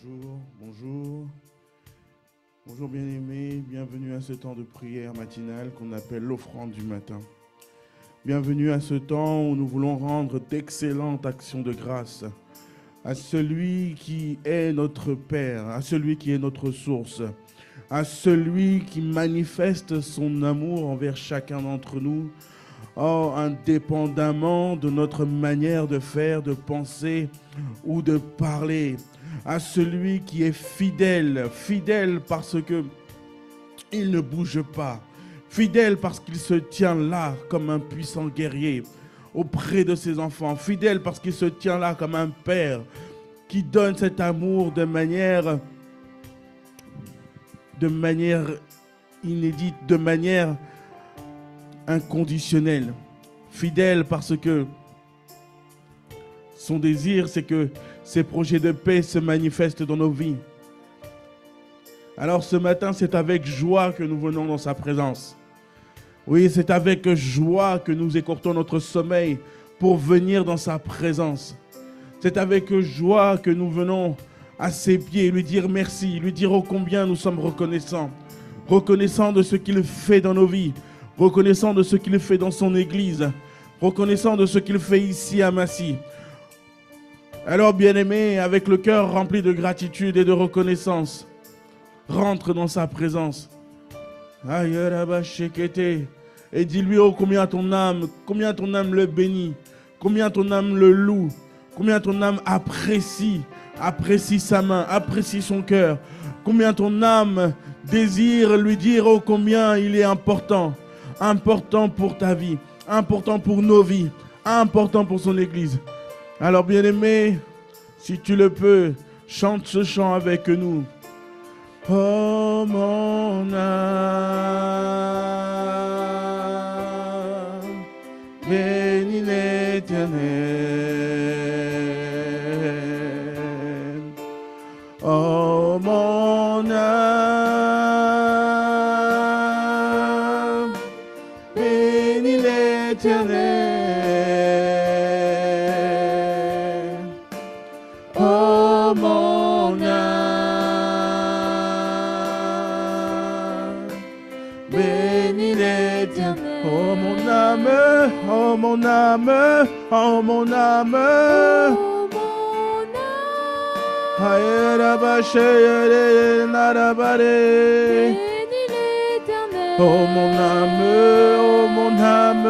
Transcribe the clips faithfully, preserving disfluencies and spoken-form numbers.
Bonjour, bonjour. Bonjour bien-aimés, bienvenue à ce temps de prière matinale qu'on appelle l'offrande du matin. Bienvenue à ce temps où nous voulons rendre d'excellentes actions de grâce à celui qui est notre Père, à celui qui est notre source, à celui qui manifeste son amour envers chacun d'entre nous, oh, indépendamment de notre manière de faire, de penser ou de parler, à celui qui est fidèle, fidèle parce que il ne bouge pas, fidèle parce qu'il se tient là comme un puissant guerrier auprès de ses enfants, fidèle parce qu'il se tient là comme un père qui donne cet amour de manière, de manière inédite, de manière inconditionnelle, fidèle parce que son désir, c'est que ces projets de paix se manifestent dans nos vies. Alors ce matin, c'est avec joie que nous venons dans sa présence. Oui, c'est avec joie que nous écourtons notre sommeil pour venir dans sa présence. C'est avec joie que nous venons à ses pieds, lui dire merci, lui dire ô combien nous sommes reconnaissants. Reconnaissants de ce qu'il fait dans nos vies, reconnaissants de ce qu'il fait dans son église, reconnaissants de ce qu'il fait ici à Massy. Alors, bien-aimé, avec le cœur rempli de gratitude et de reconnaissance, rentre dans sa présence. Et dis-lui, oh, combien ton âme, combien ton âme le bénit, combien ton âme le loue, combien ton âme apprécie, apprécie sa main, apprécie son cœur, combien ton âme désire lui dire, oh, combien il est important, important pour ta vie, important pour nos vies, important pour son église. Alors, bien-aimé, si tu le peux, chante ce chant avec nous. Oh, mon âme, bénis l'Éternel. Oh, mon âme, bénis l'Éternel. Oh mon âme, bénis l'Éternel. Oh mon âme, oh mon âme, oh mon âme. Bénis l'Éternel. Oh mon âme, oh mon âme.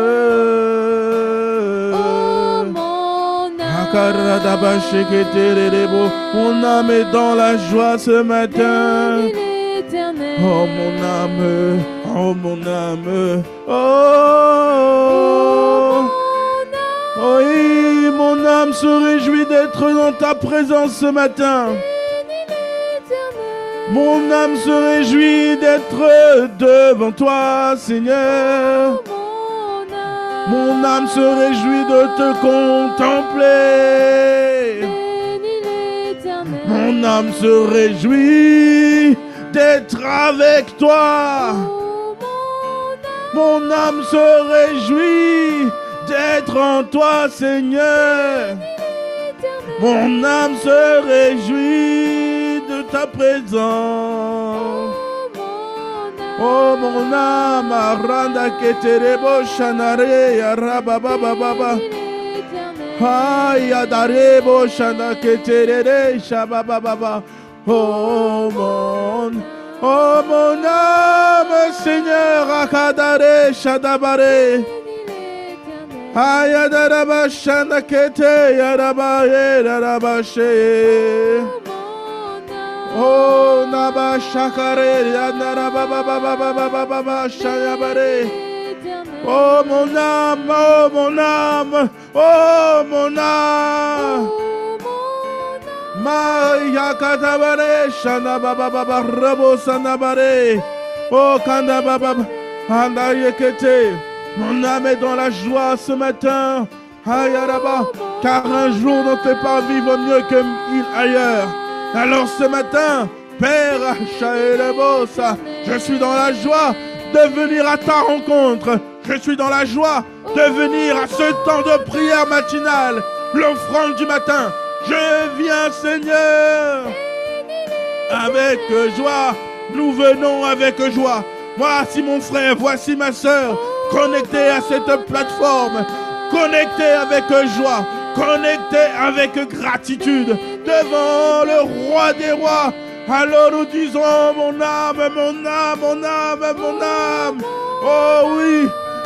Mon âme est dans la joie ce matin. Oh mon âme, oh mon âme, oh, oh oui, mon âme se réjouit d'être dans ta présence ce matin. Mon âme se réjouit d'être devant toi, Seigneur. Mon âme se réjouit de te contempler. Mon âme se réjouit d'être avec toi. Mon âme se réjouit d'être en toi, Seigneur. Mon âme se réjouit de ta présence. Oh mon âme, aranda keterebo shanare arabababa. Ay adarebo shana keterere shabababa. Oh mon, oh mon âme, Seigneur, akadare shadabare. Ay adaraba shana kete yarabaye yarabashe. Oh naba shakare yanara baba baba baba baba shayabare. Oh mon âme, oh mon âme, oh mon âme. Ma yakatabare shana baba baba rabo sanabare. Oh kanda baba anda yekete. Mon âme est dans la joie ce matin. Ayaraba, car un jour dans tes parvis vaut mieux que mille ailleurs. Alors ce matin, Père, je suis dans la joie de venir à ta rencontre. Je suis dans la joie de venir à ce temps de prière matinale, l'offrande du matin. Je viens, Seigneur. avec joie. Nous venons avec joie. Voici mon frère, voici ma soeur, connectés à cette plateforme, connectés avec joie, connectés avec gratitude devant le roi des rois. Alors nous disons, mon âme, mon âme, mon âme, mon âme. Oh oui.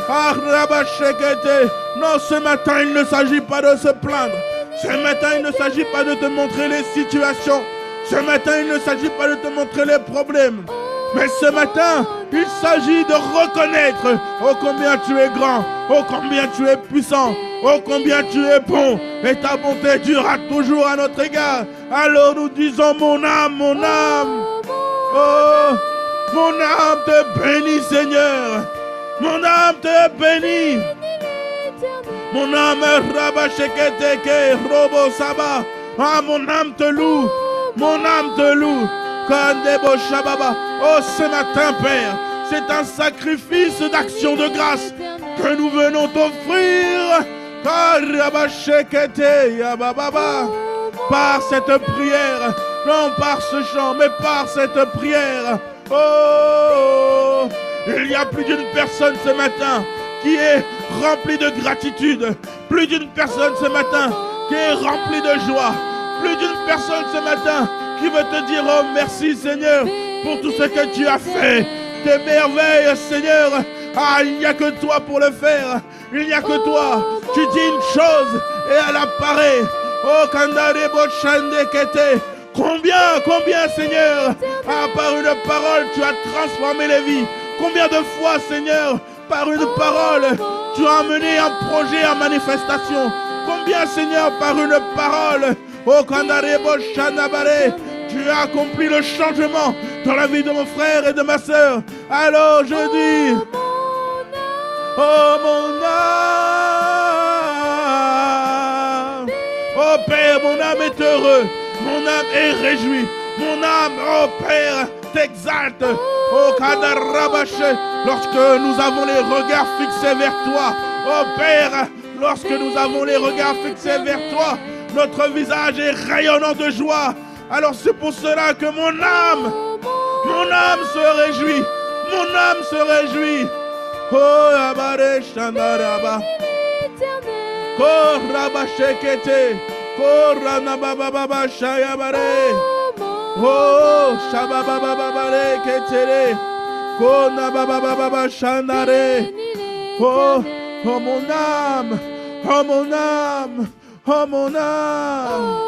Non, ce matin, il ne s'agit pas de se plaindre. Ce matin, il ne s'agit pas de te montrer les situations. Ce matin, il ne s'agit pas de te montrer les problèmes. Mais ce matin, il s'agit de reconnaître oh combien tu es grand, oh combien tu es puissant, oh combien tu es bon. Et ta bonté durera toujours à notre égard. Alors nous disons, mon âme, mon âme. Oh, mon âme te bénit, Seigneur. Mon âme te bénit. Mon âme rabacheketeke robo saba. Ah, mon âme te loue. Mon âme te loue. Kandebo shababa. Oh, ce matin, Père, c'est un sacrifice d'action de grâce que nous venons t'offrir. Karabachekete yabababa. Par cette prière, non par ce chant, mais par cette prière. Oh, il y a plus d'une personne ce matin qui est remplie de gratitude. Plus d'une personne ce matin qui est remplie de joie. Plus d'une personne ce matin qui veut te dire oh merci Seigneur pour tout ce que tu as fait. Tes merveilles Seigneur. Ah, il n'y a que toi pour le faire. Il n'y a que toi. Tu dis une chose et elle apparaît. Oh Kandare Bochande Kete. Combien, combien Seigneur, ah, par une parole tu as transformé les vies. Combien de fois Seigneur, par une parole tu as amené un projet en manifestation. Combien Seigneur, par une parole, oh Kandare Bochanabare, tu as accompli le changement dans la vie de mon frère et de ma soeur. Alors je dis, oh mon âme, oh Père, mon âme est heureux. Mon âme est réjouie. Mon âme, oh Père, t'exalte. Oh Kadarabaché, lorsque nous avons les regards fixés vers toi. Oh Père, lorsque nous avons les regards fixés vers toi, notre visage est rayonnant de joie. Alors c'est pour cela que mon âme, mon âme se réjouit. Mon âme se réjouit. Oh Abare Shandaraba. Oh Rabashekete. Korana baba baba shayabare. Oh shababa baba ketere. Kona baba baba shandare. Oh oh mon âme, oh mon âme, oh mon âme.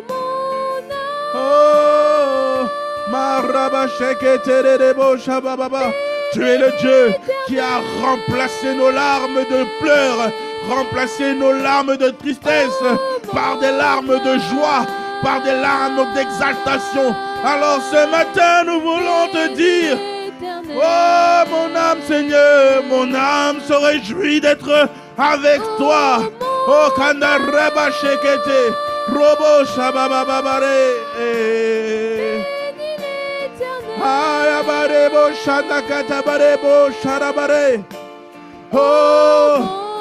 Oh maraba sheketere debo shababa. Tu es le Dieu qui a remplacé nos larmes de pleurs, remplacé nos larmes de tristesse par des larmes de joie, par des larmes d'exaltation. Alors ce matin, nous voulons te dire, oh mon âme Seigneur, mon âme se réjouit d'être avec toi. Oh Kandareba Shekete, Robo Shabababare. Ayabarebo Shandakatabarebo Sharabare. Oh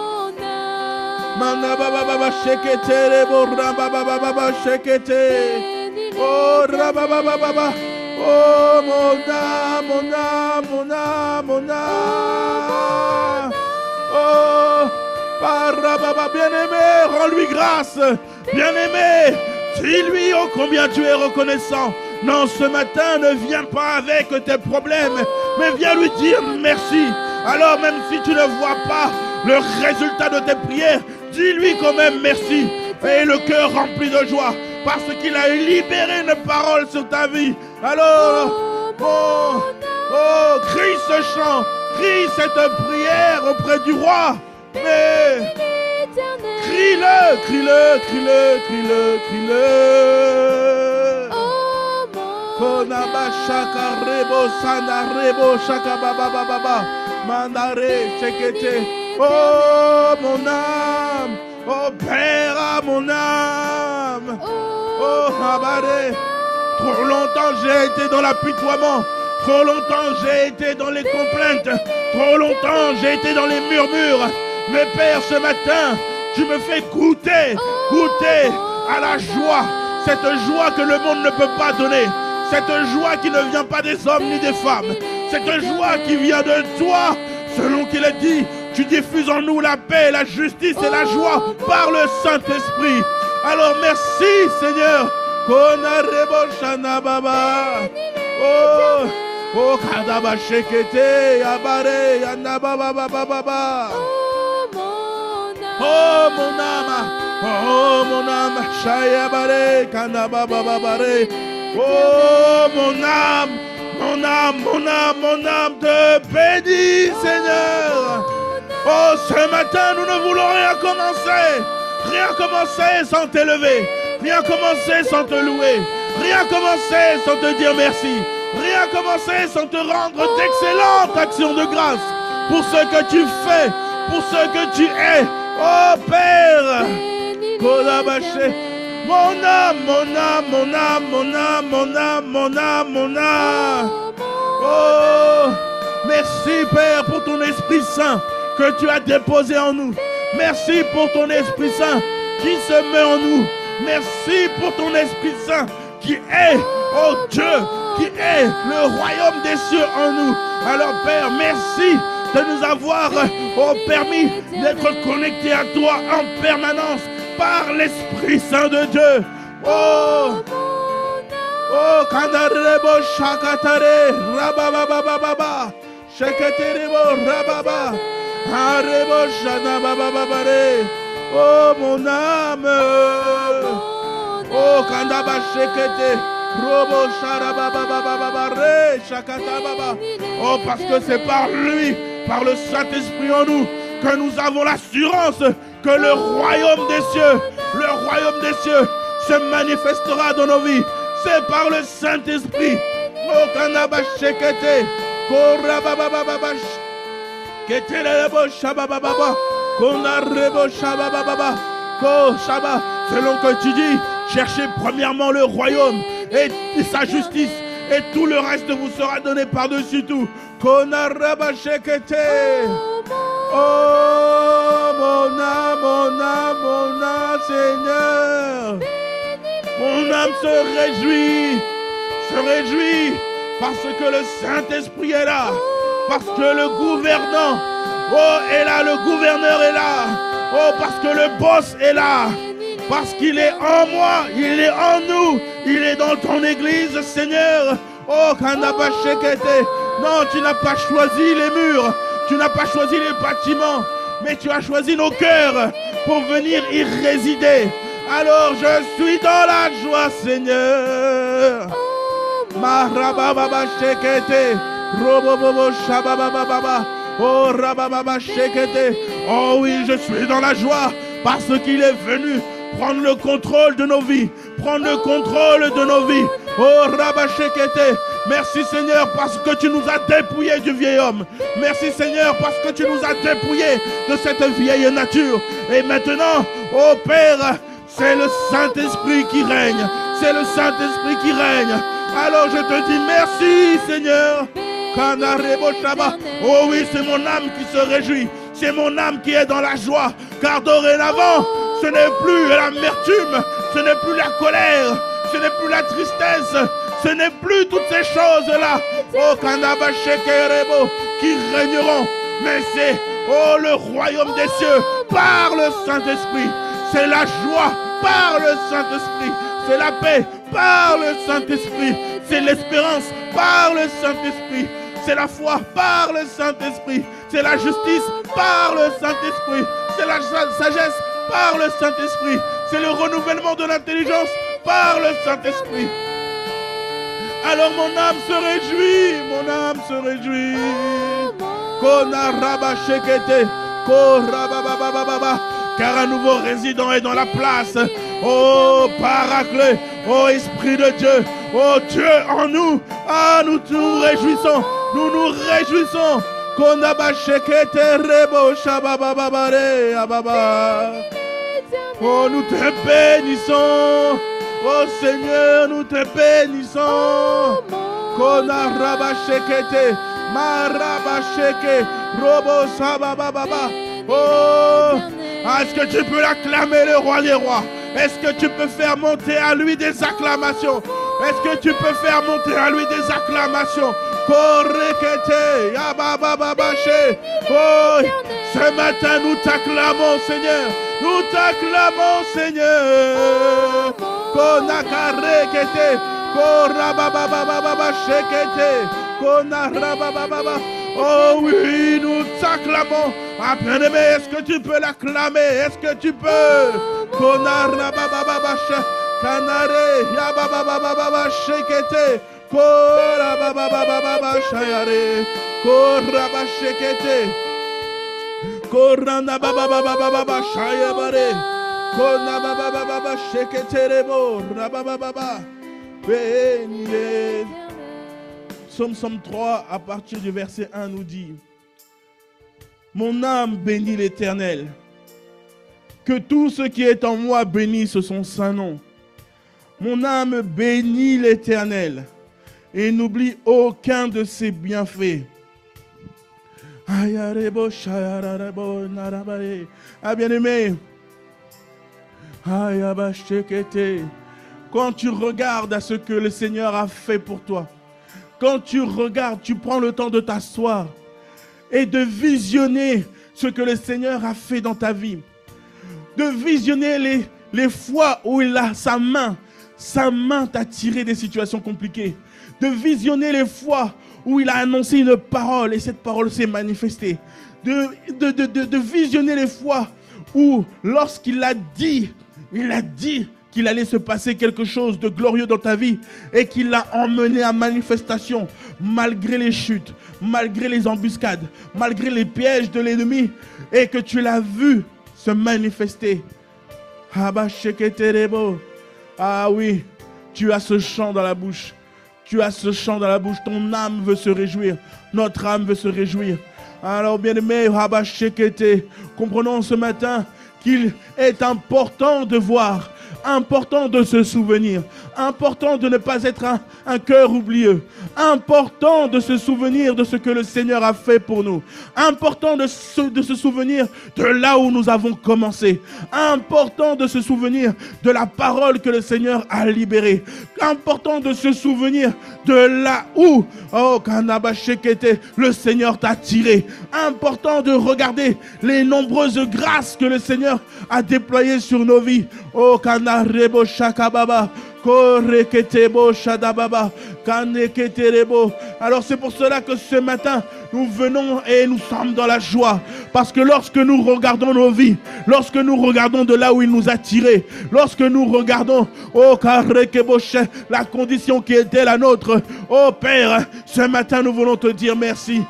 Manda baba baba shekete rebo raba baba baba shekete. Oh raba baba baba. Oh mon âme, mon âme, mon âme, mon âme. Oh para baba bien-aimé, rends-lui grâce. Bien-aimé, dis-lui oh combien tu es reconnaissant. Non, ce matin, ne viens pas avec tes problèmes, mais viens lui dire merci. Alors même si tu ne vois pas le résultat de tes prières, dis-lui quand même merci. Et le cœur rempli de joie, parce qu'il a libéré une parole sur ta vie. Alors, oh, oh, crie ce chant, crie cette prière auprès du roi. Mais crie-le, crie-le, crie-le, crie-le, crie-le. Konaba shaka rebo sana rebo shaka baba baba baba mandare chekete. Oh mon âme, oh Père, mon âme. Oh Abare, trop longtemps j'ai été dans l'apitoiement, trop longtemps j'ai été dans les complaintes, trop longtemps j'ai été dans les murmures. Mais Père, ce matin, tu me fais goûter, goûter à la joie, cette joie que le monde ne peut pas donner. Cette joie qui ne vient pas des hommes ni des femmes. Cette joie qui vient de toi, selon qu'il est dit, tu diffuses en nous la paix, la justice et la joie par le Saint-Esprit. Alors merci Seigneur. Oh, oh, kadaba shekete, yabare, yanababa baba baba. Oh mon âme, oh mon âme, shayabare, kanaba baba bare. Oh mon âme, mon âme, mon âme, mon âme te bénit Seigneur. Oh ce matin nous ne voulons rien commencer, rien commencer sans t'élever, rien commencer sans te louer, rien commencer sans te dire merci, rien commencer sans te rendre d'excellentes actions de grâce pour ce que tu fais, pour ce que tu es. Oh Père, mon âme, mon âme, mon âme, mon âme, mon âme, mon âme, mon âme. Oh, merci Père pour ton Esprit Saint que tu as déposé en nous. Merci pour ton Esprit Saint qui se met en nous. Merci pour ton Esprit Saint qui est, oh Dieu, qui est le royaume des cieux en nous. Alors Père, merci de nous avoir oh, permis d'être connectés à toi en permanence par l'Esprit Saint de Dieu. Oh, oh, kandarebo shakatare, rabababababa, shakaterebo rababa, harebo shanabababare. Oh mon âme, oh kandaba shekete, robo sharababababare, shakatababa. Oh parce que c'est par lui, par le Saint-Esprit en nous, que nous avons l'assurance que le royaume des cieux, le royaume des cieux se manifestera dans nos vies. C'est par le Saint-Esprit. Oh kanaba shekete, korababababa, ketelebo shabababa. Selon que tu dis, cherchez premièrement le royaume et sa justice, et tout le reste vous sera donné par-dessus tout. Oh mon âme, mon âme, mon âme, Seigneur. Mon âme se réjouit, se réjouit parce que le Saint-Esprit est là, parce que le gouvernant oh, est là, le gouverneur est là. Oh, parce que le boss est là. Parce qu'il est en moi, il est en nous. Il est dans ton église, Seigneur. Oh, Kanaba Shekete. Non, tu n'as pas choisi les murs. Tu n'as pas choisi les bâtiments. Mais tu as choisi nos cœurs pour venir y résider. Alors, je suis dans la joie, Seigneur. Mahrababa Shekete. Robobobo Shabababa. Oh, Rabababa Shekete. Oh oui, je suis dans la joie parce qu'il est venu prendre le contrôle de nos vies, prendre le contrôle de nos vies. Oh, Rabba Shekete. Merci Seigneur parce que tu nous as dépouillés du vieil homme. Merci Seigneur parce que tu nous as dépouillés de cette vieille nature. Et maintenant, oh Père, c'est le Saint-Esprit qui règne. C'est le Saint-Esprit qui règne. Alors je te dis merci Seigneur. Oh oui, c'est mon âme qui se réjouit. C'est mon âme qui est dans la joie. Car dorénavant, ce n'est plus l'amertume, ce n'est plus la colère, ce n'est plus la tristesse, ce n'est plus toutes ces choses-là. Oh, Kanaba Shekerebo, qui régneront. Mais c'est, oh, le royaume des cieux par le Saint-Esprit. C'est la joie par le Saint-Esprit. C'est la paix par le Saint-Esprit. C'est l'espérance par le Saint-Esprit. C'est la foi par le Saint-Esprit. C'est la justice par le Saint-Esprit. C'est la sagesse par le Saint-Esprit. C'est le renouvellement de l'intelligence par le Saint-Esprit. Alors mon âme se réjouit. Mon âme se réjouit. Car un nouveau résident est dans la place. Oh Paraclet. Oh Esprit de Dieu. Oh Dieu en nous. Ah, nous nous réjouissons. Nous nous réjouissons. Oh, nous te bénissons. Oh Seigneur, nous te bénissons. Oh, est-ce que tu peux l'acclamer, le roi des rois? Est-ce que tu peux faire monter à lui des acclamations? Est-ce que tu peux faire monter à lui des acclamations? Korekete, yababababache. Oh, ce matin, nous t'acclamons, Seigneur. Nous t'acclamons, Seigneur. Konakarekete, korabababababashekete, konarabababa. Oh oui, nous t'acclamons. Ah, bien-aimé, est-ce que tu peux l'acclamer? Est-ce que tu peux? Konarababababache, kanare, yabababababashekete. Kora baba baba baba shayare, kora bashekete, kora na baba baba baba shayabare, kora baba baba baba shekete rebo, baba baba, béni. Psaume soixante-trois à partir du verset un nous dit: mon âme bénit l'Éternel, que tout ce qui est en moi bénisse son saint nom. Mon âme bénit l'Éternel et n'oublie aucun de ses bienfaits. Ah, bien-aimé, quand tu regardes à ce que le Seigneur a fait pour toi, quand tu regardes, tu prends le temps de t'asseoir et de visionner ce que le Seigneur a fait dans ta vie, de visionner les, les fois où il a sa main, sa main t'a tiré des situations compliquées, de visionner les fois où il a annoncé une parole et cette parole s'est manifestée. De, de, de, de, de visionner les fois où, lorsqu'il a dit, il a dit qu'il allait se passer quelque chose de glorieux dans ta vie et qu'il l'a emmené à manifestation, malgré les chutes, malgré les embuscades, malgré les pièges de l'ennemi, et que tu l'as vu se manifester. Ah oui, tu as ce chant dans la bouche. Tu as ce chant dans la bouche, ton âme veut se réjouir, notre âme veut se réjouir. Alors bien-aimé, comprenons ce matin qu'il est important de voir, important de se souvenir, important de ne pas être un, un cœur oublieux, important de se souvenir de ce que le Seigneur a fait pour nous, important de se, de se souvenir de là où nous avons commencé, important de se souvenir de la parole que le Seigneur a libérée, important de se souvenir de là où oh, le Seigneur t'a tiré, important de regarder les nombreuses grâces que le Seigneur a déployées sur nos vies. Oh, Kanarebo Shakababa. Alors c'est pour cela que ce matin nous venons et nous sommes dans la joie, parce que lorsque nous regardons nos vies, lorsque nous regardons de là où il nous a tirés, lorsque nous regardons oh, la condition qui était la nôtre, oh Père, ce matin nous voulons te dire merci.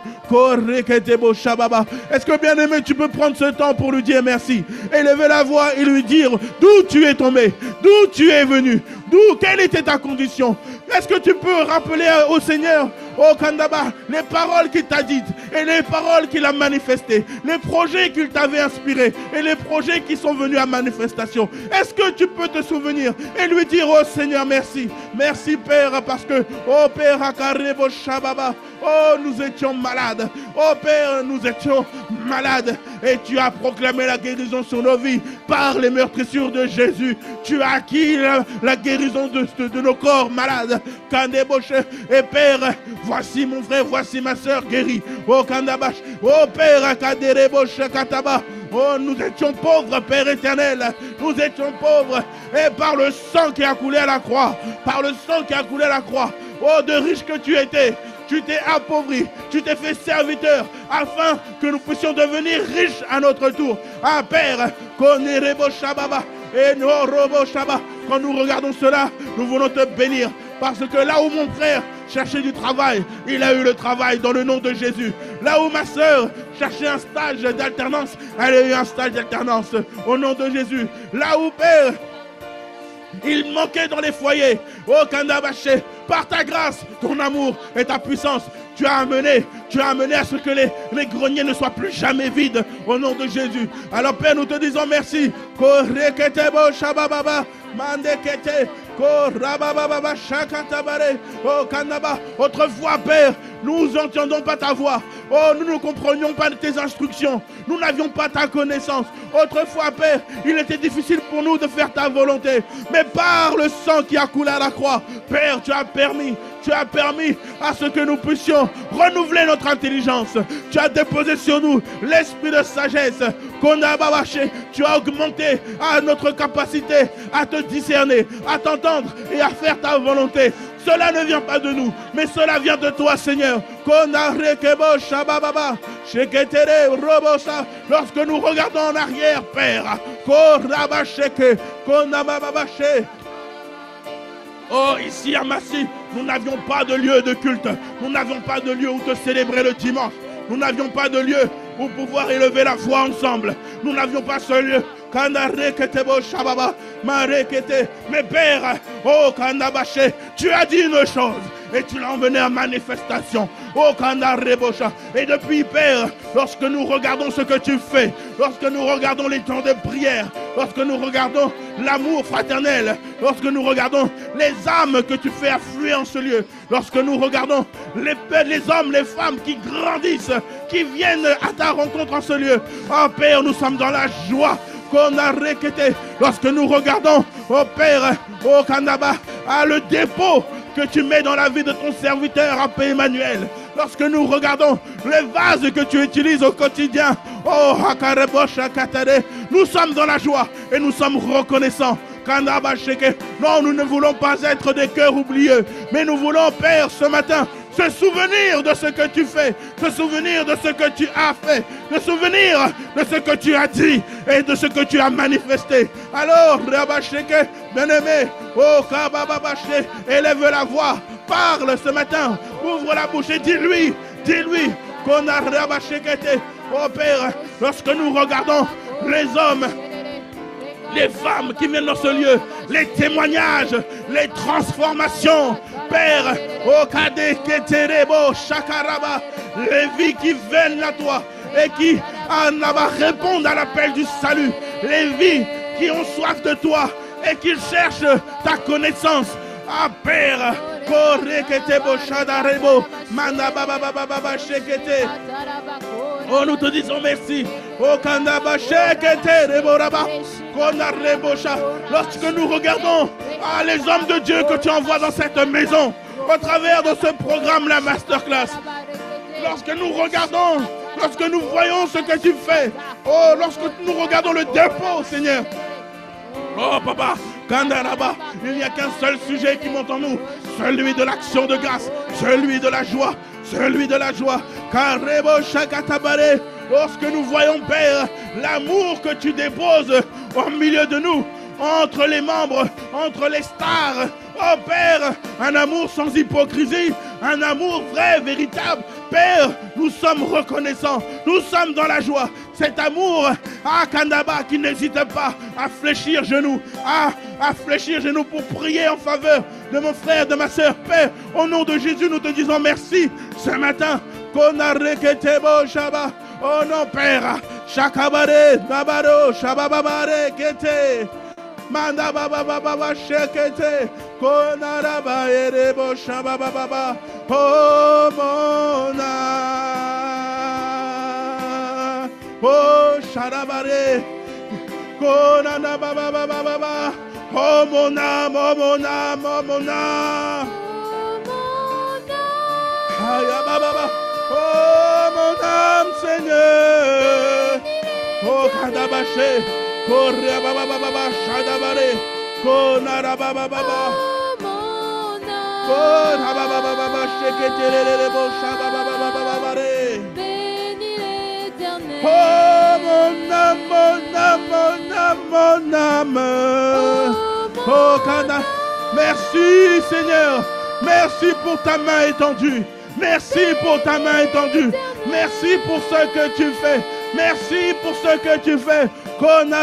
Est-ce que bien aimé tu peux prendre ce temps pour lui dire merci, élever la voix et lui dire d'où tu es tombé, d'où tu es venu, d'où, quelle était ta condition? Est-ce que tu peux rappeler au Seigneur, au Kandaba, les paroles qu'il t'a dites et les paroles qu'il a manifestées, les projets qu'il t'avait inspirés et les projets qui sont venus à manifestation? Est-ce que tu peux te souvenir et lui dire, oh Seigneur, merci, merci Père, parce que, oh Père, Akarebo Shababa, oh nous étions malades, oh Père, nous étions malades et tu as proclamé la guérison sur nos vies par les meurtrissures de Jésus. Tu as acquis la, la guérison de, de, de nos corps malades. Et Père, voici mon frère, voici ma soeur guérie. Oh Kandabash, oh Père, Kataba. Oh, nous étions pauvres, Père éternel. Nous étions pauvres. Et par le sang qui a coulé à la croix, par le sang qui a coulé à la croix, oh, de riche que tu étais, tu t'es appauvri, tu t'es fait serviteur, afin que nous puissions devenir riches à notre tour. Ah Père, Konerebo Shababa, et Norobo Shaba. Quand nous regardons cela, nous voulons te bénir. Parce que là où mon frère cherchait du travail, il a eu le travail dans le nom de Jésus. Là où ma soeur cherchait un stage d'alternance, elle a eu un stage d'alternance au nom de Jésus. Là où Père, il manquait dans les foyers, oh Kandabaché, par ta grâce, ton amour et ta puissance, tu as amené, tu as amené à ce que les, les greniers ne soient plus jamais vides au nom de Jésus. Alors Père, nous te disons merci. Oh, Kanaba, autrefois, Père, nous n'entendons pas ta voix. Oh, nous ne comprenions pas tes instructions. Nous n'avions pas ta connaissance. Autrefois, Père, il était difficile pour nous de faire ta volonté. Mais par le sang qui a coulé à la croix, Père, tu as permis, tu as permis à ce que nous puissions renouveler notre intelligence. Tu as déposé sur nous l'esprit de sagesse. Tu as augmenté à notre capacité à te discerner, à t'entendre et à faire ta volonté. Cela ne vient pas de nous, mais cela vient de toi, Seigneur. Lorsque nous regardons en arrière, Père, oh, ici à Massy, nous n'avions pas de lieu de culte. Nous n'avions pas de lieu où te célébrer le dimanche. Nous n'avions pas de lieu où pouvoir élever la foi ensemble. Nous n'avions pas ce lieu. Mais Père, oh Kanabaché, tu as dit une chose et tu l'as emmené en manifestation. Oh Kandarebosha. Et depuis, Père, lorsque nous regardons ce que tu fais, lorsque nous regardons les temps de prière, lorsque nous regardons l'amour fraternel, lorsque nous regardons les âmes que tu fais affluer en ce lieu, lorsque nous regardons les, les hommes, les femmes qui grandissent, qui viennent à ta rencontre en ce lieu, oh Père, nous sommes dans la joie. Qu'on a requêté. Lorsque nous regardons, oh Père, oh Kanaba, à le dépôt que tu mets dans la vie de ton serviteur, à Père Emmanuel. Lorsque nous regardons les vases que tu utilises au quotidien, oh Hakarebosh Katare, nous sommes dans la joie et nous sommes reconnaissants. Non, nous ne voulons pas être des cœurs oublieux, mais nous voulons, Père, ce matin, se souvenir de ce que tu fais, se souvenir de ce que tu as fait, se souvenir de ce que tu as dit et de ce que tu as manifesté. Alors, Rabasheke, bien-aimé, oh Kabababaché, élève la voix, parle ce matin, ouvre la bouche et dis-lui, dis-lui, qu'on a Rabashekete. Oh Père, lorsque nous regardons les hommes, les femmes qui viennent dans ce lieu, les témoignages, les transformations, Père, au Kade Keterebo Shakaraba, les vies qui viennent à toi et qui répondent à l'appel du salut, les vies qui ont soif de toi et qui cherchent ta connaissance. Ah Père, oh, nous te disons merci. Lorsque nous regardons ah, les hommes de Dieu que tu envoies dans cette maison, au travers de ce programme, la masterclass, lorsque nous regardons, lorsque nous voyons ce que tu fais, oh, lorsque nous regardons le dépôt, Seigneur, oh Papa, Kandaraba, il n'y a qu'un seul sujet qui monte en nous, celui de l'action de grâce, celui de la joie, celui de la joie. Karebo Shakatabare, lorsque nous voyons, Père, l'amour que tu déposes au milieu de nous, entre les membres, entre les stars. Oh Père, un amour sans hypocrisie, un amour vrai, véritable. Père, nous sommes reconnaissants, nous sommes dans la joie. Cet amour à Kandaba qui n'hésite pas à fléchir genoux, à, à fléchir genoux pour prier en faveur de mon frère, de ma soeur. Père, au nom de Jésus, nous te disons merci ce matin. Oh non, Père, Shakabare, Babaro, Shababare, Kete. Manda baba baba shekete konara ba erebo shaba baba baba oh mona oh sharabare konana baba baba baba oh mona mona mona aya baba baba oh mon âme Seigneur oh kadabache Corre baba baba shadabare konara baba baba konara baba baba sheketerere bo shadababa baba bare bénis l'Éternel oh mon âme mon âme mon âme mon âme oh kana merci Seigneur, merci pour ta main étendue, merci pour ta main étendue, merci pour ce que tu fais, merci pour ce que tu fais. Oh mon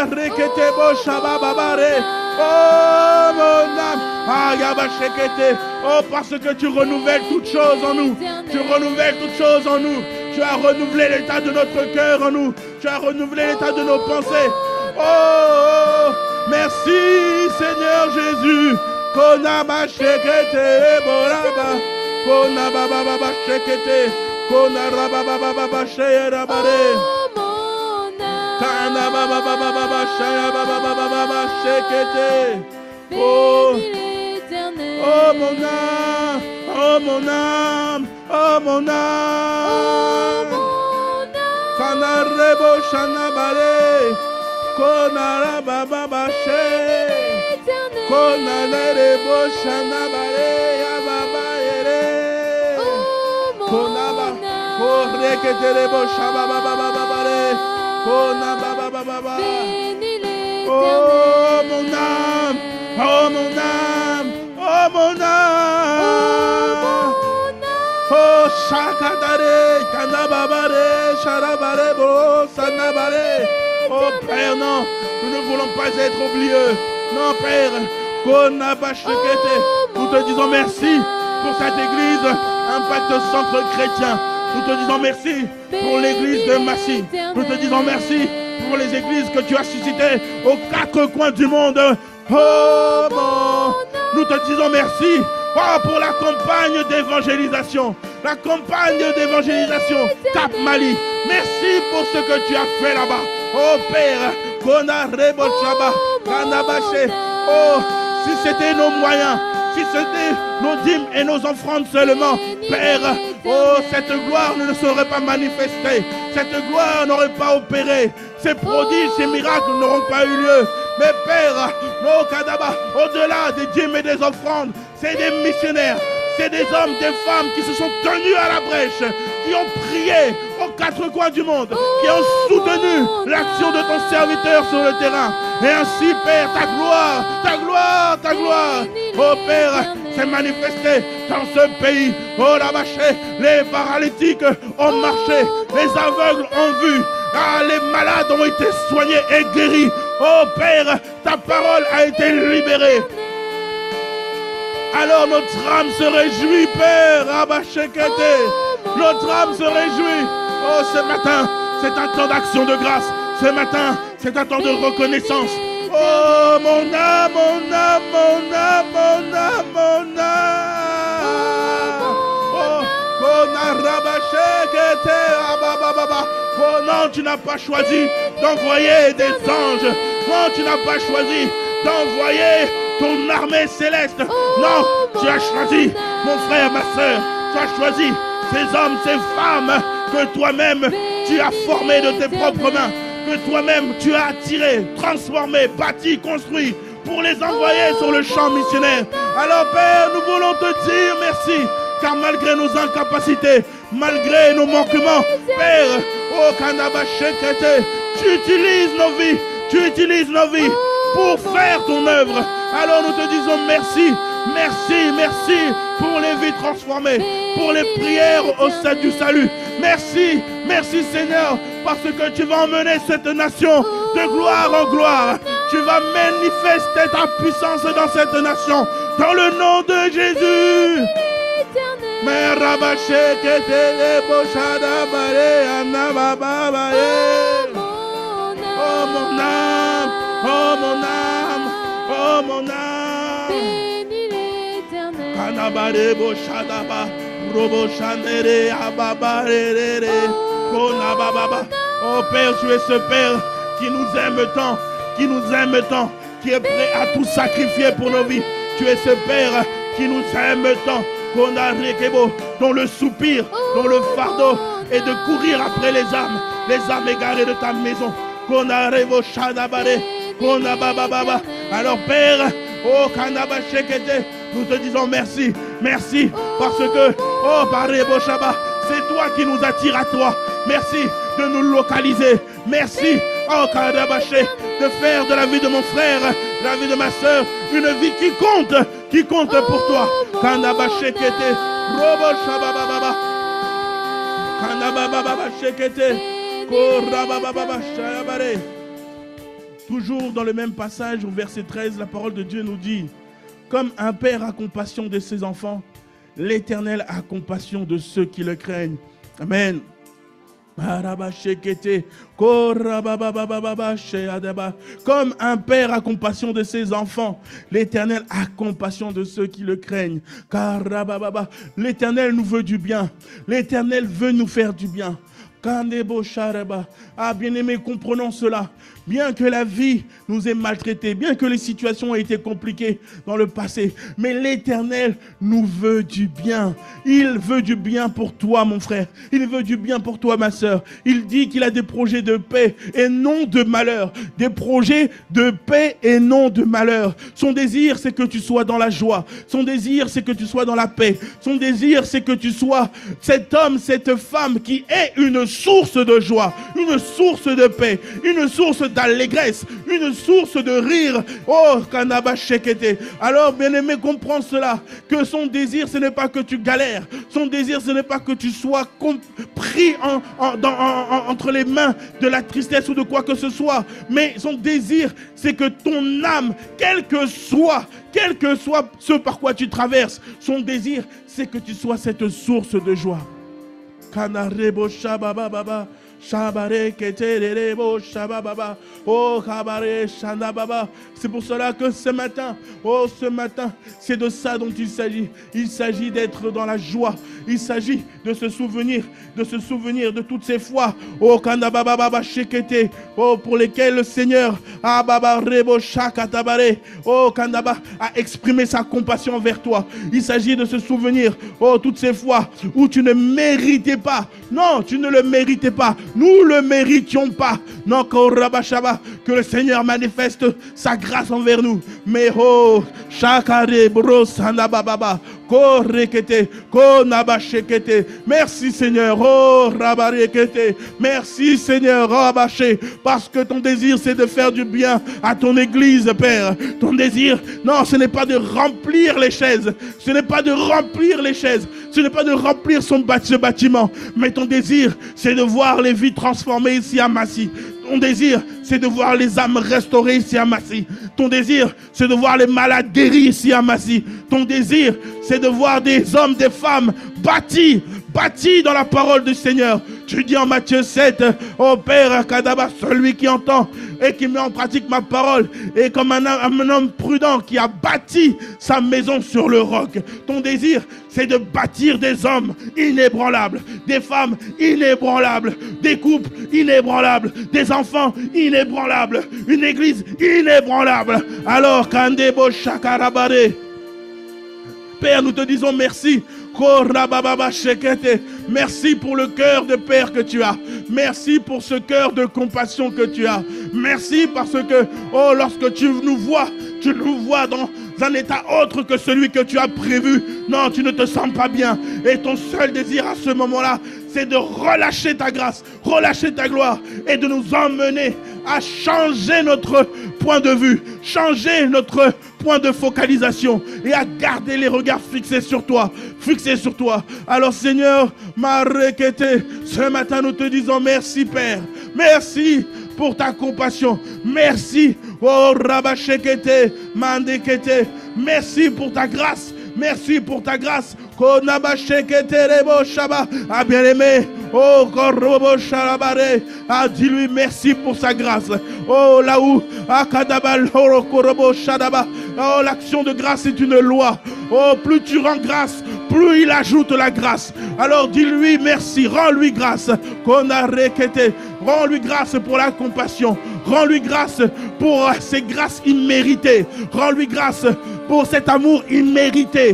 âme, oh parce que tu renouvelles toutes choses en nous, tu renouvelles toutes choses en nous, tu as renouvelé l'état de notre cœur en nous, tu as renouvelé l'état de nos pensées. Oh, oh merci Seigneur Jésus, Kona ba shekete boraba. Kona baba baba shekete. Kona raba baba baba sheyera bare. Kana baba baba baba shaya baba baba baba shekete. Oh, oh mon âme, oh mon âme, oh mon âme. Kana rebo shana bare. Kona raba baba she. Kona rebo shana bare ya baba yere. Kona ba. Oh rekete rebo shaba baba baba bare. Kona baba baba baba. Oh mon âme, oh mon âme, oh mon âme. Oh shakadare, kanababare, sharabare, bo, sanabare. Oh Père, non, nous ne voulons pas être oublieux. Non Père, konabashekete. Nous te disons merci pour cette église, Impact Centre Chrétien. Nous te disons merci pour l'église de Massy. Nous te disons merci pour les églises que tu as suscitées aux quatre coins du monde. Oh mon, nous te disons merci oh, pour la campagne d'évangélisation. La campagne d'évangélisation Cap Mali. Merci pour ce que tu as fait là-bas. Oh Père, Kona Rebo Shaba, Kanabache. Oh, si c'était nos moyens, si c'était nos dîmes et nos offrandes seulement, Père, oh, cette gloire ne serait pas manifestée. Cette gloire n'aurait pas opéré. Ces prodiges, ces miracles n'auront pas eu lieu. Mais Père, nos Kadaba, au-delà des dîmes et des offrandes, c'est des missionnaires. C'est des hommes, des femmes qui se sont tenus à la brèche, qui ont prié aux quatre coins du monde, qui ont soutenu l'action de ton serviteur sur le terrain. Et ainsi, Père, ta gloire, ta gloire, ta gloire, oh Père, s'est manifestée dans ce pays. Oh la vache, les paralytiques ont marché, les aveugles ont vu, ah, les malades ont été soignés et guéris. Oh Père, ta parole a été libérée. Alors notre âme se réjouit, Père. Abachekete. Notre âme se réjouit. Oh, ce matin, c'est un temps d'action de grâce. Ce matin, c'est un temps de reconnaissance. Oh, mon âme, mon âme, mon âme, mon âme, mon âme. Oh, oh non, tu n'as pas choisi d'envoyer des anges. Non, tu n'as pas choisi d'envoyer ton armée céleste. Non, tu as choisi, mon frère, ma soeur, tu as choisi ces hommes, ces femmes que toi-même tu as formés de tes propres mains, que toi-même tu as attirés, transformés, bâtis, construits pour les envoyer sur le champ missionnaire. Alors Père, nous voulons te dire merci, car malgré nos incapacités, malgré nos manquements, Père, oh Kanabashekete, tu utilises nos vies, tu utilises nos vies pour faire ton œuvre. Alors nous te disons merci, merci, merci pour les vies transformées, pour les prières au sein du salut. Merci, merci Seigneur, parce que tu vas emmener cette nation de gloire en gloire. Tu vas manifester ta puissance dans cette nation, dans le nom de Jésus. Oh mon âme, oh mon âme, oh mon âme. Bénis l'Éternel. Kanabare bo shadaba, robo shandere ababarere, konababa. Oh Père, tu es ce Père qui nous aime tant, qui nous aime tant, qui est prêt à tout sacrifier pour nos vies. Tu es ce Père qui nous aime tant, dont le soupir, dont le fardeau est de courir après les âmes, les âmes égarées de ta maison. Alors Père, oh Kanabashekete, nous te disons merci, merci, parce que, oh Barebo Shaba, c'est toi qui nous attires à toi. Merci de nous localiser. Merci, oh Kanabaché, de faire de la vie de mon frère, de la vie de ma soeur, une vie qui compte, qui compte pour toi. Kanabashekete, Robo Shaba Baba, Kanababa Shekete. Toujours dans le même passage, au verset treize, la parole de Dieu nous dit: comme un père a compassion de ses enfants, l'Éternel a compassion de ceux qui le craignent. Amen. Comme un père a compassion de ses enfants, l'Éternel a compassion de ceux qui le craignent. L'Éternel nous veut du bien. L'Éternel veut nous faire du bien. Ah, bien-aimés, comprenons cela. Bien que la vie nous ait maltraités, bien que les situations aient été compliquées dans le passé, mais l'Éternel nous veut du bien. Il veut du bien pour toi, mon frère. Il veut du bien pour toi, ma sœur. Il dit qu'il a des projets de paix et non de malheur. Des projets de paix et non de malheur. Son désir, c'est que tu sois dans la joie. Son désir, c'est que tu sois dans la paix. Son désir, c'est que tu sois cet homme, cette femme qui est une source de joie, une source de paix, une source d'allégresse, une source de rire. Oh, Kanaba Shekete. Alors, bien-aimé, comprends cela, que son désir, ce n'est pas que tu galères. Son désir, ce n'est pas que tu sois pris en, en, dans, en, en, entre les mains de la tristesse ou de quoi que ce soit. Mais son désir, c'est que ton âme, quel que soit, quel que soit ce par quoi tu traverses, son désir, c'est que tu sois cette source de joie. Kanarebo Shabababa. Shabare keterebo shabababa. Oh kabare shandababa. C'est pour cela que ce matin, oh ce matin, c'est de ça dont il s'agit. Il s'agit d'être dans la joie. Il s'agit de se souvenir, de se souvenir de toutes ces fois, oh kanababa shekete, oh pour lesquelles le Seigneur ah baba rebo shakatabare, oh kanaba a exprimé sa compassion envers toi. Il s'agit de se souvenir, oh toutes ces fois où tu ne méritais pas. Non, tu ne le méritais pas. Nous le méritions pas. Non, que le Seigneur manifeste sa grâce envers nous. Mais oh, shakare bro sanababa. Merci Seigneur, oh Rabarekete. Merci Seigneur, Rabaché, parce que ton désir c'est de faire du bien à ton église, Père. Ton désir, non, ce n'est pas de remplir les chaises, ce n'est pas de remplir les chaises, ce n'est pas de remplir son ce bâtiment, mais ton désir c'est de voir les vies transformées ici à Massy. Ton désir, c'est de voir les âmes restaurées ici à Massy. Ton désir, c'est de voir les malades guéris ici à Massy. Ton désir, c'est de voir des hommes, des femmes bâtis, bâtis dans la parole du Seigneur. Tu dis en Matthieu sept, oh Père Kadaba, celui qui entend et qui met en pratique ma parole est comme un, un homme prudent qui a bâti sa maison sur le roc. Ton désir, c'est de bâtir des hommes inébranlables, des femmes inébranlables, des couples inébranlables, des enfants inébranlables, une église inébranlable. Alors, Kandebo Shakarabare, Père, nous te disons merci. Merci pour le cœur de Père que tu as. Merci pour ce cœur de compassion que tu as. Merci parce que, oh, lorsque tu nous vois, tu nous vois dans un état autre que celui que tu as prévu. Non, tu ne te sens pas bien. Et ton seul désir à ce moment-là, c'est de relâcher ta grâce, relâcher ta gloire et de nous emmener à changer notre point de vue, changer notre point de focalisation et à garder les regards fixés sur toi, fixés sur toi. Alors Seigneur, Marekete, ce matin nous te disons merci Père, merci pour ta compassion, merci, oh Rabashekete, Mandekete, merci pour ta grâce. Merci pour ta grâce. Ah bien-aimé, oh Korobo Shalabare, ah dis-lui merci pour sa grâce. Oh là où, ah Kadabal Korobo Shadaba, oh l'action de grâce est une loi. Oh plus tu rends grâce, plus il ajoute la grâce. Alors dis-lui merci, rends-lui grâce. Rends-lui grâce pour la compassion. Rends-lui grâce pour ces grâces imméritées. Rends-lui grâce pour cet amour immérité.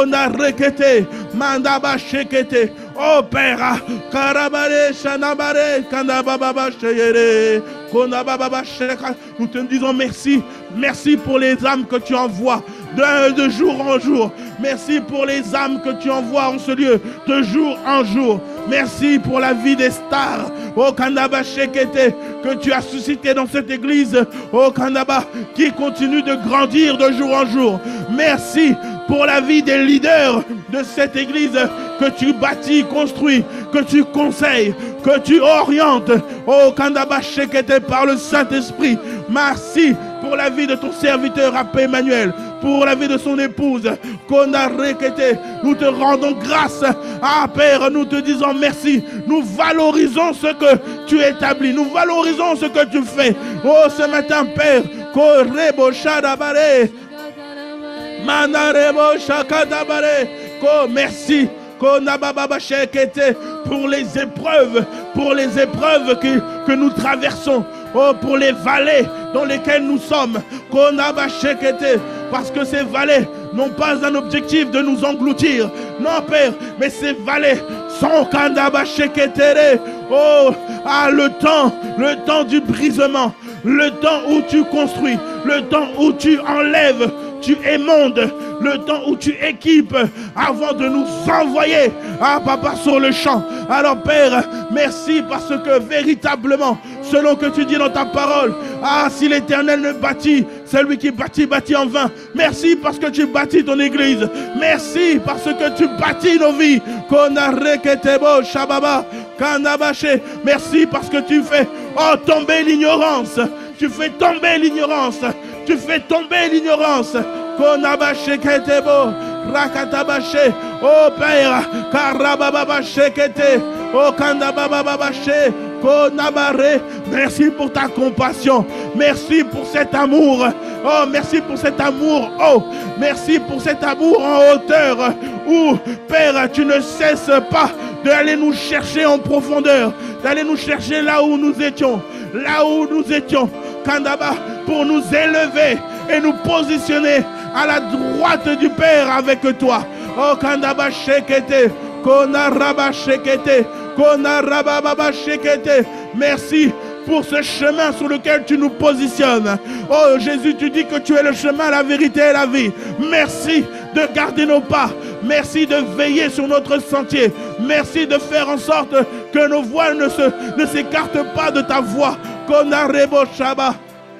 Mandaba shekete. Oh Père, Karabare, Shanabare, Kandababa Sheyere, Konababa Sheka. Nous te disons merci. Merci pour les âmes que tu envoies de, de jour en jour. Merci pour les âmes que tu envoies en ce lieu de jour en jour. Merci pour la vie des stars, oh Kandaba Shekete, que tu as suscité dans cette église, oh Kandaba, qui continue de grandir de jour en jour. Merci pour la vie des leaders de cette église que tu bâtis, construis, que tu conseilles, que tu orientes, oh Kandaba Shekete, par le Saint-Esprit. Merci pour la vie de ton serviteur Appé Emmanuel, pour la vie de son épouse. Nous te rendons grâce. Ah Père, nous te disons merci. Nous valorisons ce que tu établis. Nous valorisons ce que tu fais. Oh, ce matin, Père, Korebo Shadabare, Manarebo Shakadabare, Ko, merci. Pour les épreuves, pour les épreuves que, que nous traversons, oh, pour les vallées dans lesquelles nous sommes, parce que ces vallées n'ont pas un objectif de nous engloutir, non Père, mais ces vallées sont oh, ah, le temps, le temps du brisement, le temps où tu construis, le temps où tu enlèves, tu émondes, le temps où tu équipes avant de nous envoyer, ah Papa, sur le champ. Alors Père, merci parce que véritablement, selon que tu dis dans ta parole, ah, si l'Éternel ne bâtit, celui qui bâtit, bâtit en vain. Merci parce que tu bâtis ton église. Merci parce que tu bâtis nos vies. Merci parce que tu fais oh, tomber l'ignorance. Tu fais tomber l'ignorance. Tu fais tomber l'ignorance. Rakatabache, oh Père, Karabababachekete, oh Kandabababache, Konabare, merci pour ta compassion, merci pour cet amour, oh merci pour cet amour, oh merci pour cet amour en hauteur, où Père, tu ne cesses pas d'aller nous chercher en profondeur, d'aller nous chercher là où nous étions, là où nous étions, Kandaba, pour nous élever et nous positionner à la droite du Père avec toi. Oh Kandaba Shekete, Konaraba Shekete, Konaraba Shekete. Merci pour ce chemin sur lequel tu nous positionnes. Oh Jésus, tu dis que tu es le chemin, la vérité et la vie. Merci de garder nos pas. Merci de veiller sur notre sentier. Merci de faire en sorte que nos voies ne se, ne s'écartent pas de ta voie. Konarebo Shaba.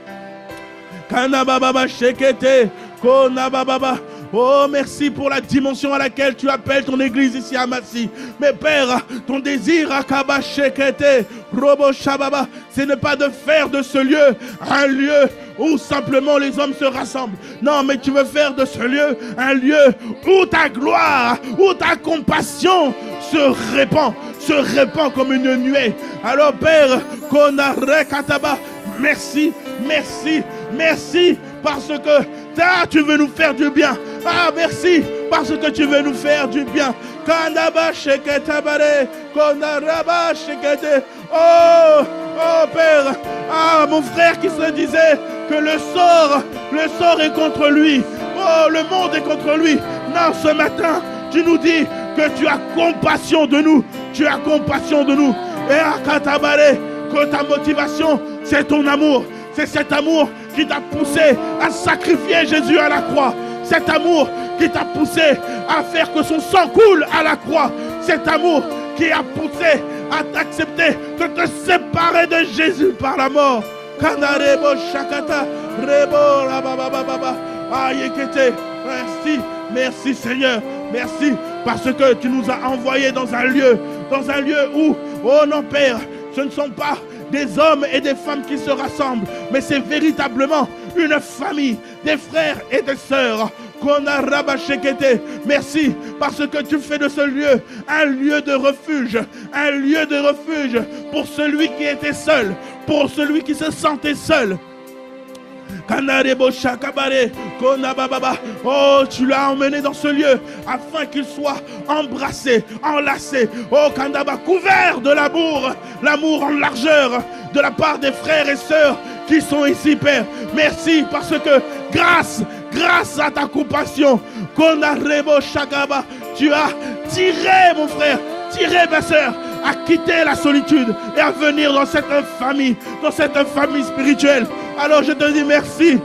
Kanababa Shekete. Konababa. Oh, merci pour la dimension à laquelle tu appelles ton église ici à Massy. Mais Père, ton désir à Kabashekete, Robo Shababa, c'est ne pas de faire de ce lieu un lieu où simplement les hommes se rassemblent. Non, mais tu veux faire de ce lieu un lieu où ta gloire, où ta compassion se répand, se répand comme une nuée. Alors Père, Konare Kataba, merci, merci, merci, parce que ah, tu veux nous faire du bien. Ah, merci, parce que tu veux nous faire du bien. Kanaba Sheketabare, Konaraba Shekete. Oh, oh Père, ah, mon frère qui se disait que le sort, le sort est contre lui. Oh, le monde est contre lui. Non, ce matin, tu nous dis que tu as compassion de nous. Tu as compassion de nous. Et à Katabare, que ta motivation, c'est ton amour. C'est cet amour qui t'a poussé à sacrifier Jésus à la croix. Cet amour qui t'a poussé à faire que son sang coule à la croix. Cet amour qui a poussé à t'accepter de te séparer de Jésus par la mort. Kanarebo Shakata, Rebo Rabababa, Ayekete. Merci, merci Seigneur. Merci parce que tu nous as envoyés dans un lieu, dans un lieu où, oh non Père, ce ne sont pas des hommes et des femmes qui se rassemblent, mais c'est véritablement une famille, des frères et des sœurs. Merci parce que tu fais de ce lieu un lieu de refuge, un lieu de refuge pour celui qui était seul, pour celui qui se sentait seul. Oh, tu l'as emmené dans ce lieu afin qu'il soit embrassé, enlacé. Oh, Kandaba, couvert de l'amour, l'amour en largeur de la part des frères et sœurs qui sont ici, Père. Merci parce que grâce, grâce à ta compassion, Konarebo Shagaba, tu as tiré, mon frère, tiré ma sœur, à quitter la solitude et à venir dans cette famille, dans cette famille spirituelle. Alors je te dis merci,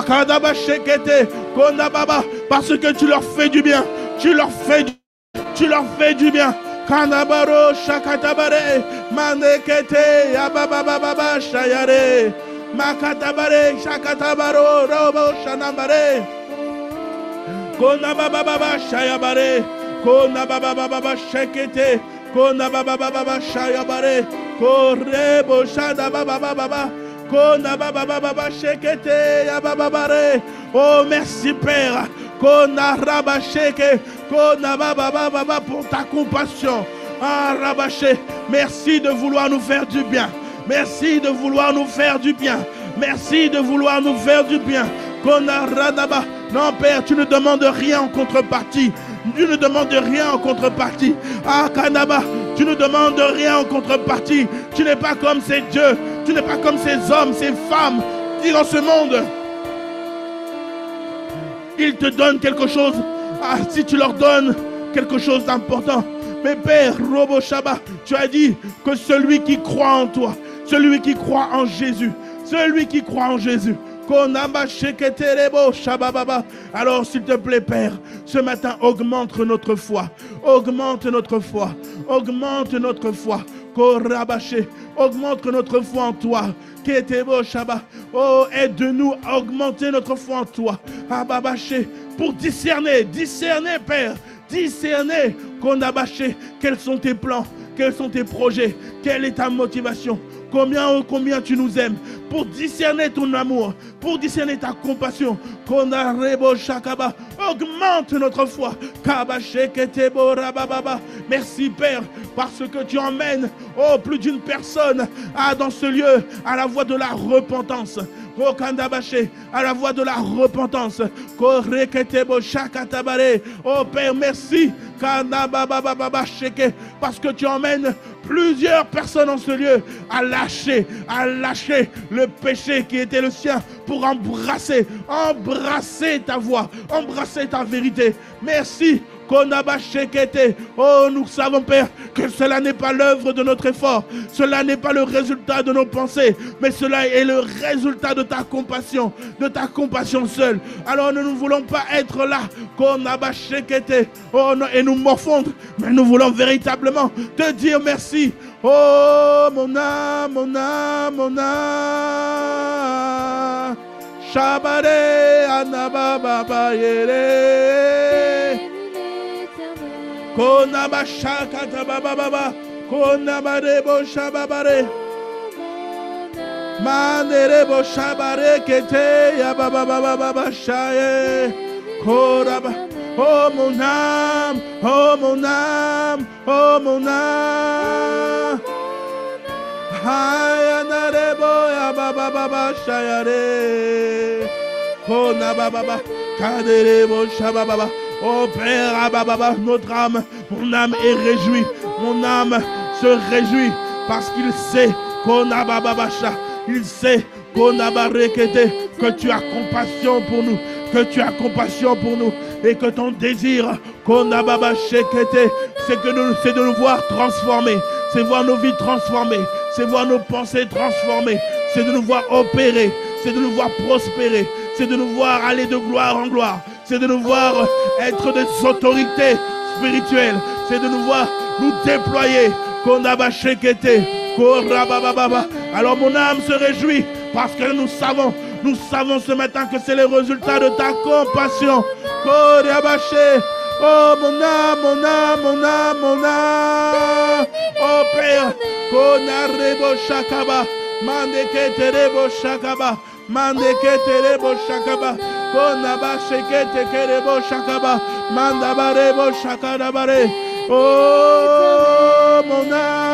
parce que tu leur fais du bien, tu leur fais du, tu leur fais du bien. Kanabaro shakatabare, manekete ababababa shayare, makatabare shakatabaro robo shanambare, konabababa shayabare, konabababa shekete, konabababa shayabare, korebo shadabababa. Kona baba baba shekete ya baba bare Oh, merci Père. Kona rabasheke, kona baba baba pour ta compassion. Ah, rabaché, merci de vouloir nous faire du bien. Merci de vouloir nous faire du bien. Merci de vouloir nous faire du bien. Kona radaba. Non, Père, tu ne demandes rien en contrepartie. Tu ne demandes rien en contrepartie. Ah, Kanaba, tu ne demandes rien en contrepartie. Tu n'es pas comme ces dieux. Tu n'es pas comme ces hommes, ces femmes qui dans ce monde, ils te donnent quelque chose. Ah, si tu leur donnes quelque chose d'important. Mais Père, Robo Shaba, tu as dit que celui qui croit en toi, celui qui croit en Jésus, celui qui croit en Jésus, alors s'il te plaît Père, ce matin augmente notre foi, augmente notre foi, augmente notre foi, augmente notre foi en toi. Oh, aide-nous à augmenter notre foi en toi, pour discerner, discerner Père, discerner quels sont tes plans, quels sont tes projets, quelle est ta motivation. Combien, oh, combien tu nous aimes, pour discerner ton amour, pour discerner ta compassion. Augmente notre foi. Merci Père, parce que tu emmènes oh, plus d'une personne ah, dans ce lieu à la voie de la repentance. Oh Kandabaché, à la voie de la repentance. Oh Père, merci. Parce que tu emmènes plusieurs personnes dans ce lieu à lâcher, à lâcher le péché qui était le sien pour embrasser, embrasser ta voix, embrasser ta vérité. Merci. Oh, nous savons, Père, que cela n'est pas l'œuvre de notre effort, cela n'est pas le résultat de nos pensées, mais cela est le résultat de ta compassion, de ta compassion seule. Alors nous ne voulons pas être là, oh, non, et nous morfondre, mais nous voulons véritablement te dire merci. Oh, mon âme, mon âme, mon âme. Shabare, anababa, yere. Konaba shakata baba baba, konaba rebo shababare, manderebo shabare kete ya baba baba baba shaye, koraba, oh mon âme, oh mon âme, oh mon âme, hayana rebo ya baba baba shayare, konaba baba, kaderebo shababa. Oh Père, Ababa, notre âme, mon âme est réjouie, mon âme se réjouit parce qu'il sait qu'on a bababacha, il sait qu'on a barekete, que tu as compassion pour nous, que tu as compassion pour nous et que ton désir qu'on a babachekete, c'est que nous, c'est de nous voir transformés, c'est voir nos vies transformées, c'est voir nos pensées transformées, c'est de nous voir opérer, c'est de nous voir prospérer, c'est de nous voir aller de gloire en gloire. C'est de nous voir être des autorités spirituelles. C'est de nous voir nous déployer. Alors mon âme se réjouit parce que nous savons, nous savons ce matin que c'est le résultat de ta compassion. Oh mon âme, mon âme, mon âme, mon âme. Oh Père, Konarebo Shakaba, Mandeketerebo Shakaba, Mandeketerebo Shakaba. Konaba shekete kerebo shakaba, mandabarebo shakadabare. Oh mon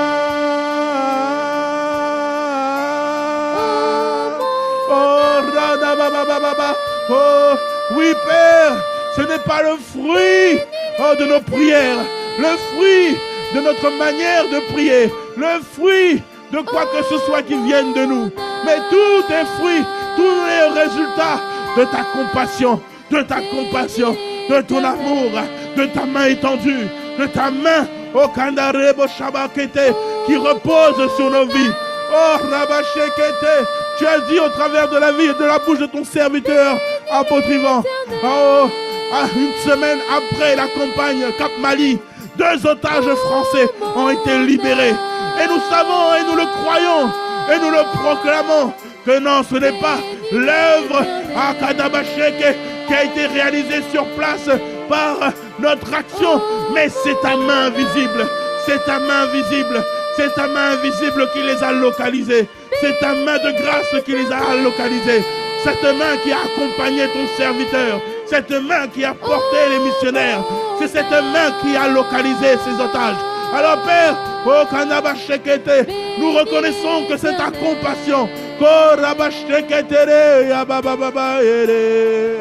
âme, oh radababababa. Oh oui Père, ce n'est pas le fruit oh, de nos prières, le fruit de notre manière de prier, le fruit de quoi que ce soit qui vienne de nous, mais tout est fruit, tous les résultats de ta compassion, de ta compassion, de ton amour, de ta main étendue, de ta main, oh Kandarebo Shabakete, qui repose sur nos vies. Oh Rabashekete, tu as dit au travers de la vie et de la bouche de ton serviteur, apôtre Yvan, oh, une semaine après la campagne Cap Mali, deux otages français ont été libérés. Et nous savons et nous le croyons et nous le proclamons que non, ce n'est pas l'œuvre à Kadabasheke qui a été réalisée sur place par notre action, mais c'est ta main visible, c'est ta main visible, c'est ta main invisible qui les a localisés, c'est ta main de grâce qui les a localisés. Cette main qui a accompagné ton serviteur. Cette main qui a porté les missionnaires. C'est cette main qui a localisé ces otages. Alors Père, oh Kanaba Shekete, nous reconnaissons que c'est ta compassion. Koraba Shekete, Yababa Ere.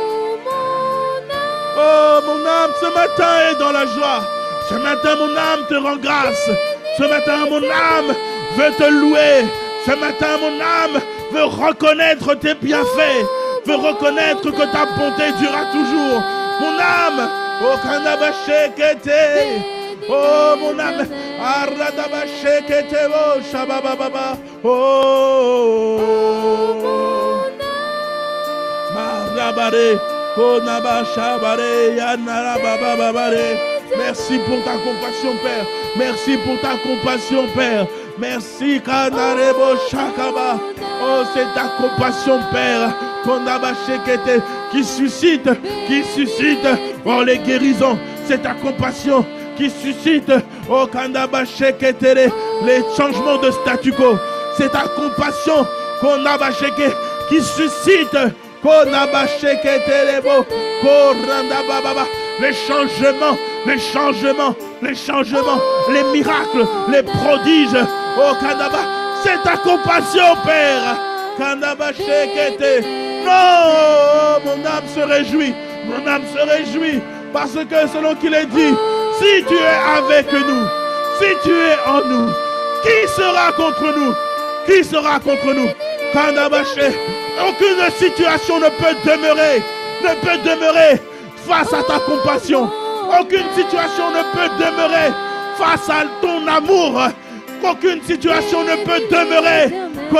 Oh mon âme, ce matin est dans la joie. Ce matin mon âme te rend grâce. Ce matin mon âme veut te louer. Ce matin mon âme veut reconnaître tes bienfaits. Veut reconnaître que ta bonté durera toujours. Mon âme, oh Kanaba Shekete. Oh mon âme, Aradaba Shekete, oh Shabababa. Oh Marabare. Merci pour ta compassion, Père. Merci pour ta compassion, Père. Merci, Kanarebo Shakaba. Oh, c'est ta compassion, Père. Konaba Shekete, qui suscite, qui suscite, oh, les guérisons. C'est ta compassion qui suscite, oh, Kanaba Shekete, les changements de statu quo. C'est ta compassion, Konaba Shekete, qui suscite. Les changements, les changements, les changements, les miracles, les prodiges. Oh Kanaba, c'est ta compassion, Père. Kanaba Shekete. Non, mon âme se réjouit, mon âme se réjouit, parce que selon qu'il est dit, si tu es avec nous, si tu es en nous, qui sera contre nous? Qui sera contre nous? Kanaba Shekete. Aucune situation ne peut demeurer, ne peut demeurer face à ta compassion. Aucune situation ne peut demeurer face à ton amour. Aucune situation ne peut demeurer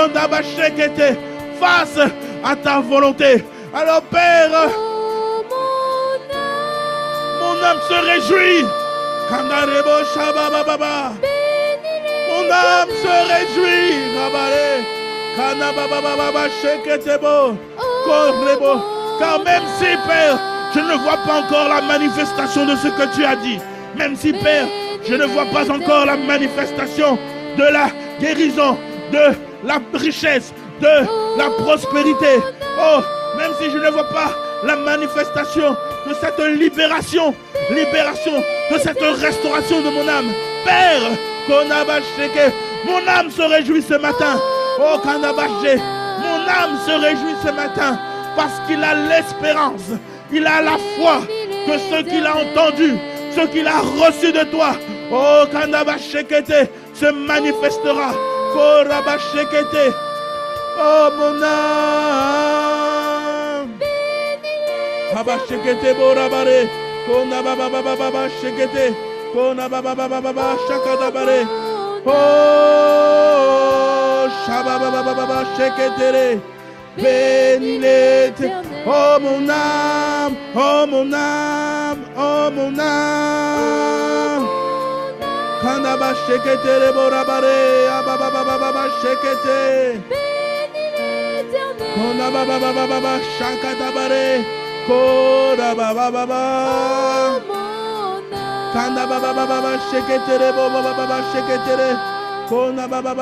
face à ta volonté. Alors Père, mon âme se réjouit. Mon âme se réjouit. Car même si, Père, je ne vois pas encore la manifestation de ce que tu as dit, même si, Père, je ne vois pas encore la manifestation de la guérison, de la richesse, de la prospérité, oh, même si je ne vois pas la manifestation de cette libération, libération, de cette restauration de mon âme, Père, mon âme se réjouit ce matin. Oh Kanabaché, mon âme se réjouit ce matin parce qu'il a l'espérance, il a la foi que ce qu'il a entendu, ce qu'il a reçu de toi, oh Kanabaché se manifestera. Oh Rabaché, oh mon âme, Rabaché Borabare, Konababa Shekete, Konababa Shakadabare, oh. Shababababa Sheketere, bénis l'Éternel. Oh mon âme, oh mon âme, oh mon âme. Kanaba Sheketere Borabare, Ababababa Shekete. Konababababa Shakatabare, Korabababa. Kanababababa Sheketere Bobababa Sheketere. Oh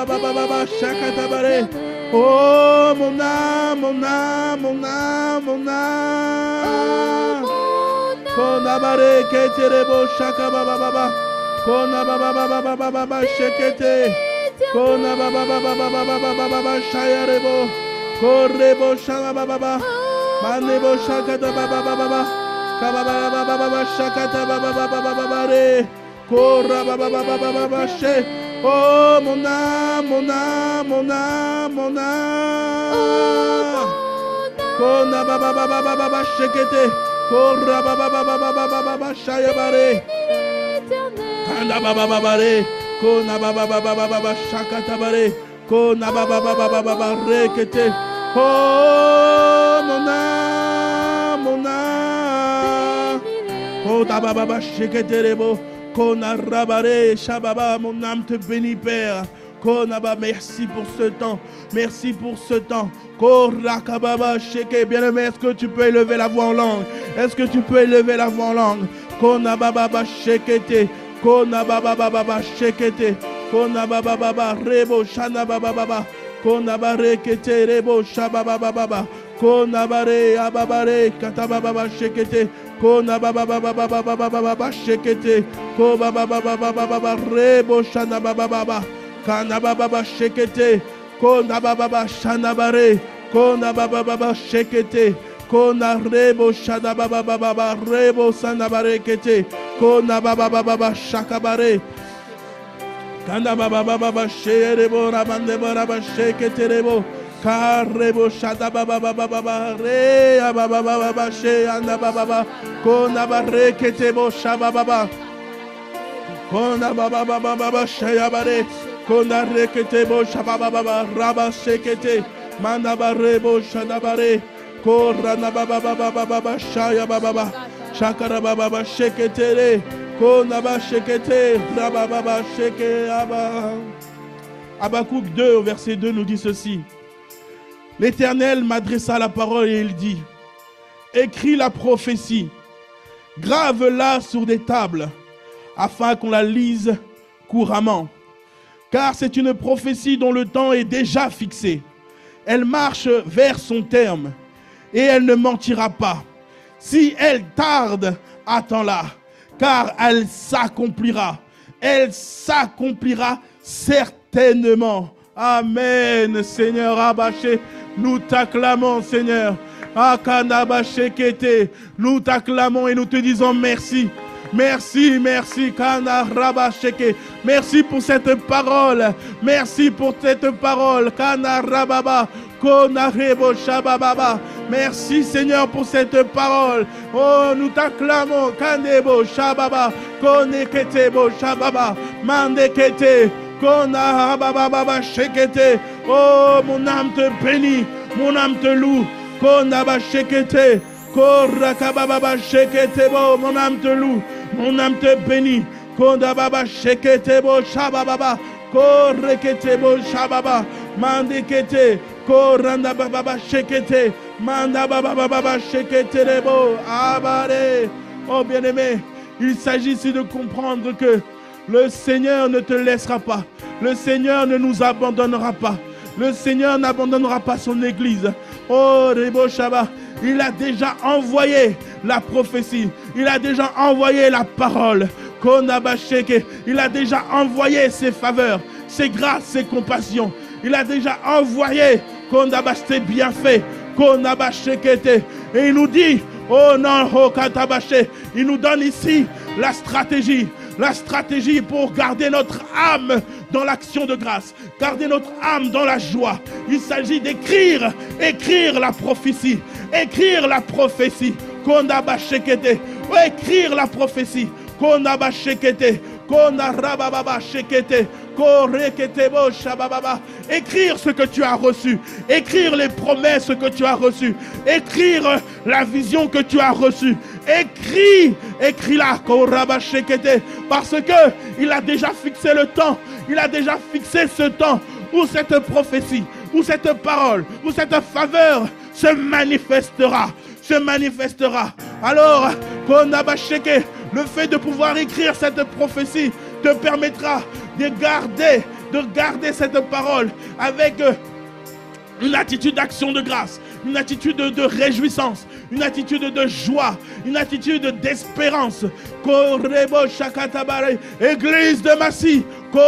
mon âme, mon âme, mon âme, mon âme. Konabare keterebo shakababa. Konababa shekete. Konababa shayarebo. Korebo shababa. Manebo shakata baba. Kababa shakata baba. Korababa she. Oh mon âme, mon âme, mon âme, mon âme. Kona baba baba baba shekete. Kora baba baba baba baba shayabare. Kanda baba baba re. Kona baba baba baba shakatabare. Kona baba baba baba rekete. Oh mon âme, mon âme. Kona baba baba shekete rebo. Konarabare, Shababa, mon âme te bénit, Père. Konaba, merci pour ce temps. Merci pour ce temps. Korakababa, Sheke, bien-aimé, est-ce que tu peux élever la voix en langue? Est-ce que tu peux élever la voix en langue? Konababa, Shekete. Konababa, Shekete. Konababa, Rebo, Shanababa. Konabare, Kete, Rebo, Shababa. Konabare, ababare, katababa shekete, konababa shekete, kobababa rebo shanababa, kanababa shekete, konababa shanabare, konababa shekete, konarebo shanababa rebo sanabare kete, konababa shakabare, kanababa sherebo rabandebo rabashekete rebo. Karebo shada baba baba baba re baba baba she anda baba kona bare ketebo shaba baba kona baba baba baba she abare kona re ketebo shaba baba raba shekete manda barebo shada bare korana baba baba baba shaya baba shakara baba shekete re kona ba shekete raba baba sheke aba. Habakkuk deux verset deux nous dit ceci. L'Éternel m'adressa la parole et il dit, écris la prophétie, grave-la sur des tables, afin qu'on la lise couramment. Car c'est une prophétie dont le temps est déjà fixé. Elle marche vers son terme, et elle ne mentira pas. Si elle tarde, attends-la, car elle s'accomplira. Elle s'accomplira certainement. Amen, Seigneur Abaché. Nous t'acclamons, Seigneur. Nous t'acclamons et nous te disons merci. Merci, merci. Merci pour cette parole. Merci pour cette parole. Merci, Seigneur, pour cette parole. Oh, nous t'acclamons. Kona baba baba shekete. Oh, mon âme te bénit, mon âme te loue. Kona ba shekete. Kora kababa shekete bo, mon âme te loue, mon âme te bénit. Kona baba shekete bo shababa. Korekete bo shababa. Mandekete. Koranda baba shekete. Manda baba baba shekete bo. Abare. Oh, bien-aimé, il s'agit ici de comprendre que le Seigneur ne te laissera pas. Le Seigneur ne nous abandonnera pas. Le Seigneur n'abandonnera pas son église. Oh, Rebo Shaba, il a déjà envoyé la prophétie. Il a déjà envoyé la parole. Konabasheke, il a déjà envoyé ses faveurs, ses grâces, ses compassions. Il a déjà envoyé Kondabash ses bienfaits. Konabashekete. Et il nous dit, oh non, oh Katabaché, il nous donne ici la stratégie. La stratégie pour garder notre âme dans l'action de grâce, garder notre âme dans la joie. Il s'agit d'écrire, écrire la prophétie, écrire la prophétie. Kondabashekete, écrire la prophétie. Kondabashekete, kondarababa shekete, koreketebo shababa. Écrire ce que tu as reçu, écrire les promesses que tu as reçues, écrire la vision que tu as reçue. Écris, écris-la, parce que il a déjà fixé le temps, il a déjà fixé ce temps où cette prophétie, où cette parole, où cette faveur se manifestera, se manifestera. Alors, le fait de pouvoir écrire cette prophétie te permettra de garder, de garder cette parole avec une attitude d'action de grâce, une attitude de, de réjouissance, une attitude de joie, une attitude d'espérance. Église de Massy,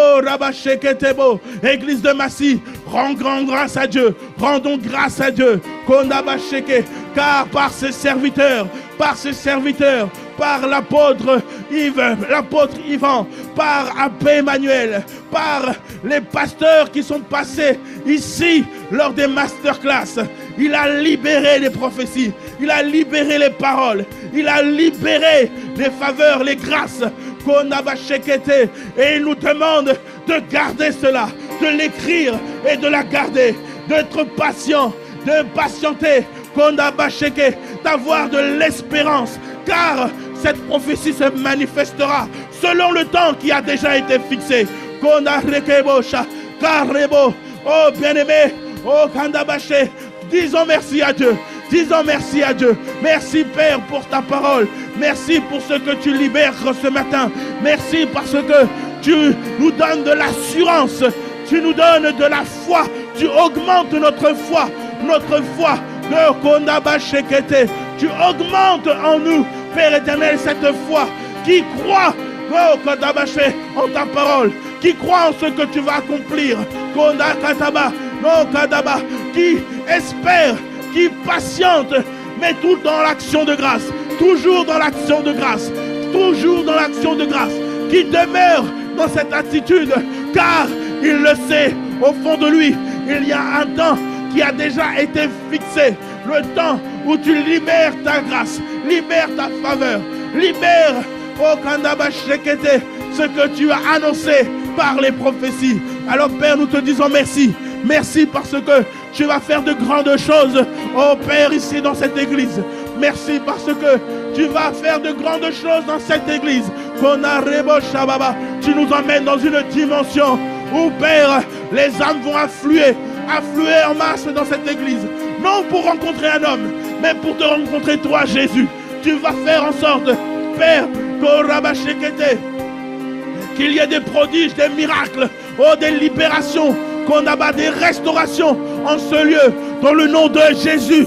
Église de Massy, rends grand grâce à Dieu, rendons grâce à Dieu, car par ses serviteurs, par ses serviteurs, par l'apôtre Yves, l'apôtre Yvan, par Abbé Emmanuel, par les pasteurs qui sont passés ici lors des masterclass, il a libéré les prophéties, il a libéré les paroles, il a libéré les faveurs, les grâces qu'on a bachekete, et il nous demande de garder cela, de l'écrire et de la garder, d'être patient, de patienter, qu'on a bacheke, d'avoir de l'espérance, car cette prophétie se manifestera selon le temps qui a déjà été fixé. Qu'on a rekebosha, karebo, oh bien-aimé, oh kandabaché, disons merci à Dieu. Disons merci à Dieu. Merci Père pour ta parole. Merci pour ce que tu libères ce matin. Merci parce que tu nous donnes de l'assurance. Tu nous donnes de la foi. Tu augmentes notre foi. Notre foi. de Kondaba Shekete. Tu augmentes en nous, Père éternel, cette foi qui croit oh, Kondaba Shekete, en ta parole, qui croit en ce que tu vas accomplir. Konda Kataba, non Kadaba, qui espère, qui patiente, mais tout dans l'action de grâce, toujours dans l'action de grâce, toujours dans l'action de grâce, qui demeure dans cette attitude, car il le sait, au fond de lui, il y a un temps qui a déjà été fixé, le temps où tu libères ta grâce, libères ta faveur, libères, oh Kandaba Shekete, ce que tu as annoncé par les prophéties. Alors Père, nous te disons merci, merci parce que tu vas faire de grandes choses, oh Père, ici dans cette église. Merci parce que tu vas faire de grandes choses dans cette église. Tu nous emmènes dans une dimension où, Père, les âmes vont affluer, affluer en masse dans cette église. Non pour rencontrer un homme, mais pour te rencontrer toi, Jésus. Tu vas faire en sorte, Père, qu'il y ait des prodiges, des miracles, oh, des libérations, qu'on abat des restaurations en ce lieu, dans le nom de Jésus.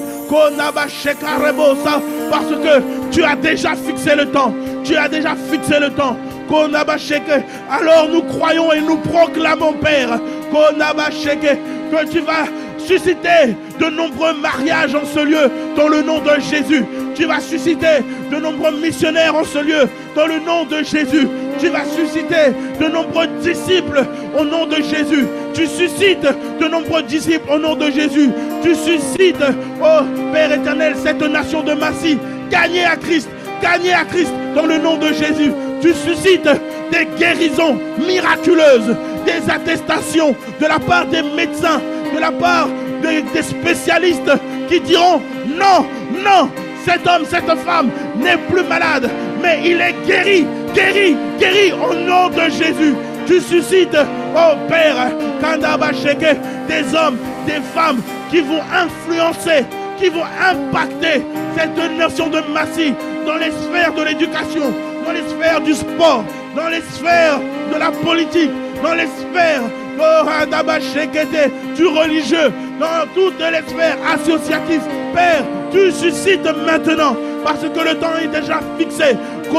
Parce que tu as déjà fixé le temps. Tu as déjà fixé le temps. Alors nous croyons et nous proclamons, Père, que tu vas susciter de nombreux mariages en ce lieu, dans le nom de Jésus. Tu vas susciter de nombreux missionnaires en ce lieu, dans le nom de Jésus. Tu vas susciter de nombreux disciples au nom de Jésus. Tu suscites de nombreux disciples au nom de Jésus. Tu suscites, oh Père éternel, cette nation de Massy, gagnée à Christ, gagnée à Christ dans le nom de Jésus. Tu suscites des guérisons miraculeuses, des attestations de la part des médecins, de la part des, des spécialistes qui diront non, non, cet homme, cette femme n'est plus malade, mais il est guéri, guéri, guéri au nom de Jésus. Tu suscites, oh Père, Kandaba Sheke, des hommes, des femmes qui vont influencer, qui vont impacter cette nation de Massy dans les sphères de l'éducation, dans les sphères du sport, dans les sphères de la politique, dans les sphères oh, Kandaba Shekete, du religieux, dans toutes les sphères associatives. Père, tu suscites maintenant, parce que le temps est déjà fixé.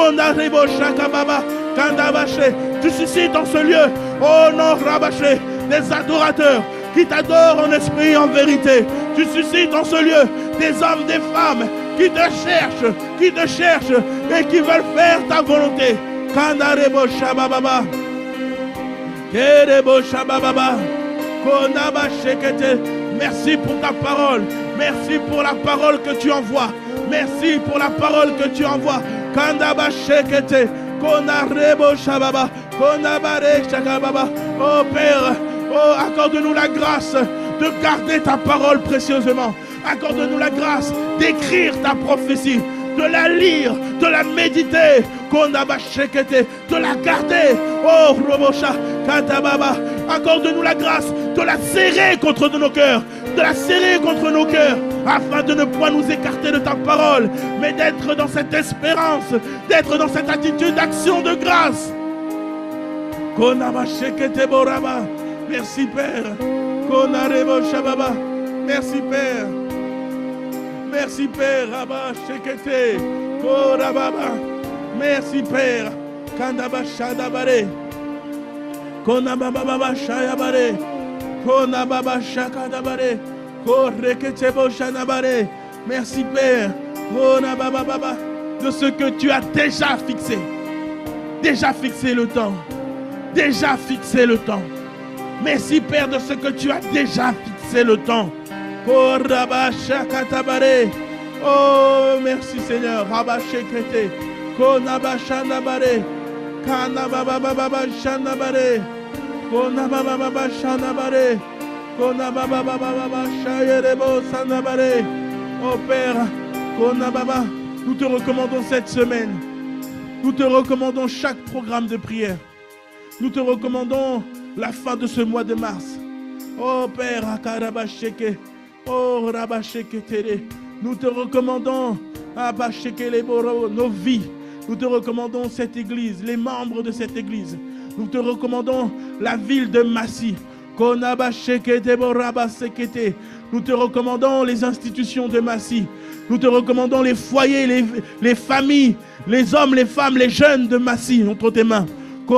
Tu suscites en ce lieu, oh non, Rabaché, des adorateurs qui t'adorent en esprit et en vérité. Tu suscites en ce lieu des hommes, des femmes qui te cherchent, qui te cherchent et qui veulent faire ta volonté. Kandarebo Shabababa, Kerebo Shabababa, Konaba Shekete. Merci pour ta parole. Merci pour la parole que tu envoies. Merci pour la parole que tu envoies. Kandaba Shekete, Konarebo Shababa, Konabare Shakababa. Oh Père, oh accorde-nous la grâce de garder ta parole précieusement. Accorde-nous la grâce d'écrire ta prophétie, de la lire, de la méditer, Konaba Shekete, de la garder. Oh Robosha, Katababa. Accorde-nous la grâce de la serrer contre nos cœurs, de la serrer contre nos cœurs, afin de ne point nous écarter de ta parole, mais d'être dans cette espérance, d'être dans cette attitude d'action de grâce. Merci Père. Merci Père. Merci Père. Merci Père. Kandaba Shadabare. Konababa Shayabare. Konababa Shakadabare. Koreketebo Shanabare. Merci Père. Konababa de ce que tu as déjà fixé. Déjà fixé le temps. Déjà fixé le temps. Merci Père de ce que tu as déjà fixé le temps. Koraba Shakatabare. Oh merci Seigneur. Rabba Shekete. Konaba Shanabare. Kanababa Shanabare. Konababa Shanabare. Konababa Shayerebo Sanabare. Oh Père, Konababa, nous te recommandons cette semaine. Nous te recommandons chaque programme de prière. Nous te recommandons la fin de ce mois de mars. Oh Père, Akarabasheke. Oh Rabasheke Tere. Nous te recommandons Abasheke Leboro, nos vies. Nous te recommandons cette église, les membres de cette église. Nous te recommandons la ville de Massy. Nous Nous te recommandons les institutions de Massy. Nous te recommandons les foyers, les, les familles, les hommes, les femmes, les jeunes de Massy entre tes mains.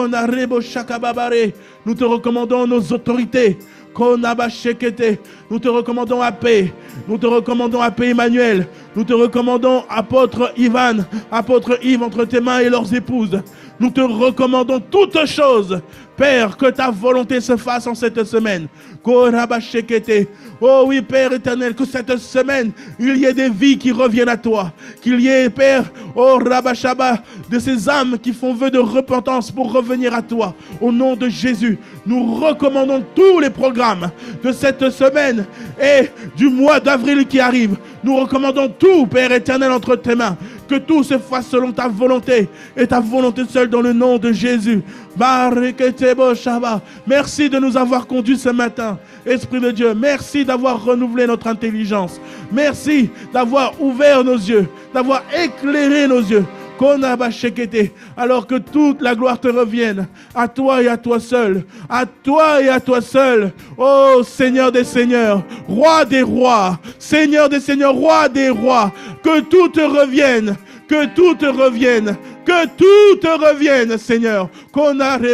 Nous te recommandons nos autorités. Nous te recommandons à paix. Nous te recommandons à paix Emmanuel. Nous te recommandons apôtre Ivan, apôtre Yves entre tes mains et leurs épouses. Nous te recommandons toutes choses. Père, que ta volonté se fasse en cette semaine. Oh oui, Père éternel, que cette semaine, il y ait des vies qui reviennent à toi. Qu'il y ait, Père, oh Rabashaba, de ces âmes qui font vœu de repentance pour revenir à toi. Au nom de Jésus, nous recommandons tous les programmes de cette semaine et du mois d'avril qui arrive. Nous recommandons tout, Père éternel, entre tes mains. Que tout se fasse selon ta volonté et ta volonté seule dans le nom de Jésus. Merci de nous avoir conduits ce matin. Esprit de Dieu, merci d'avoir renouvelé notre intelligence. Merci d'avoir ouvert nos yeux, d'avoir éclairé nos yeux. Alors que toute la gloire te revienne, à toi et à toi seul, à toi et à toi seul, ô Seigneur des Seigneurs, Roi des rois, Seigneur des Seigneurs, Roi des rois, que tout te revienne, que tout te revienne, que tout te revienne, Seigneur, que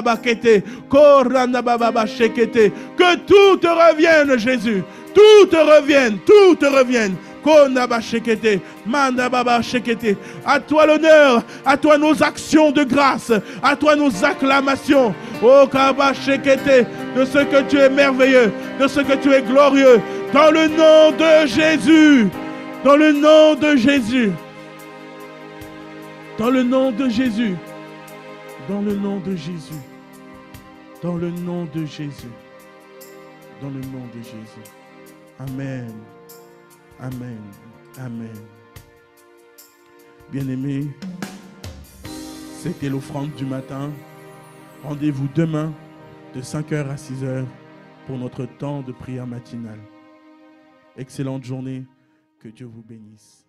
tout te revienne, Jésus, tout te revienne, tout te revienne. À toi l'honneur, à toi nos actions de grâce, à toi nos acclamations. Oh Kaba Shekete, de ce que tu es merveilleux, de ce que tu es glorieux, dans le nom de Jésus, dans le nom de Jésus, dans le nom de Jésus, dans le nom de Jésus, dans le nom de Jésus, dans le nom de Jésus. Amen. Amen. Amen. Bien-aimés, c'était l'offrande du matin. Rendez-vous demain de cinq heures à six heures pour notre temps de prière matinale. Excellente journée. Que Dieu vous bénisse.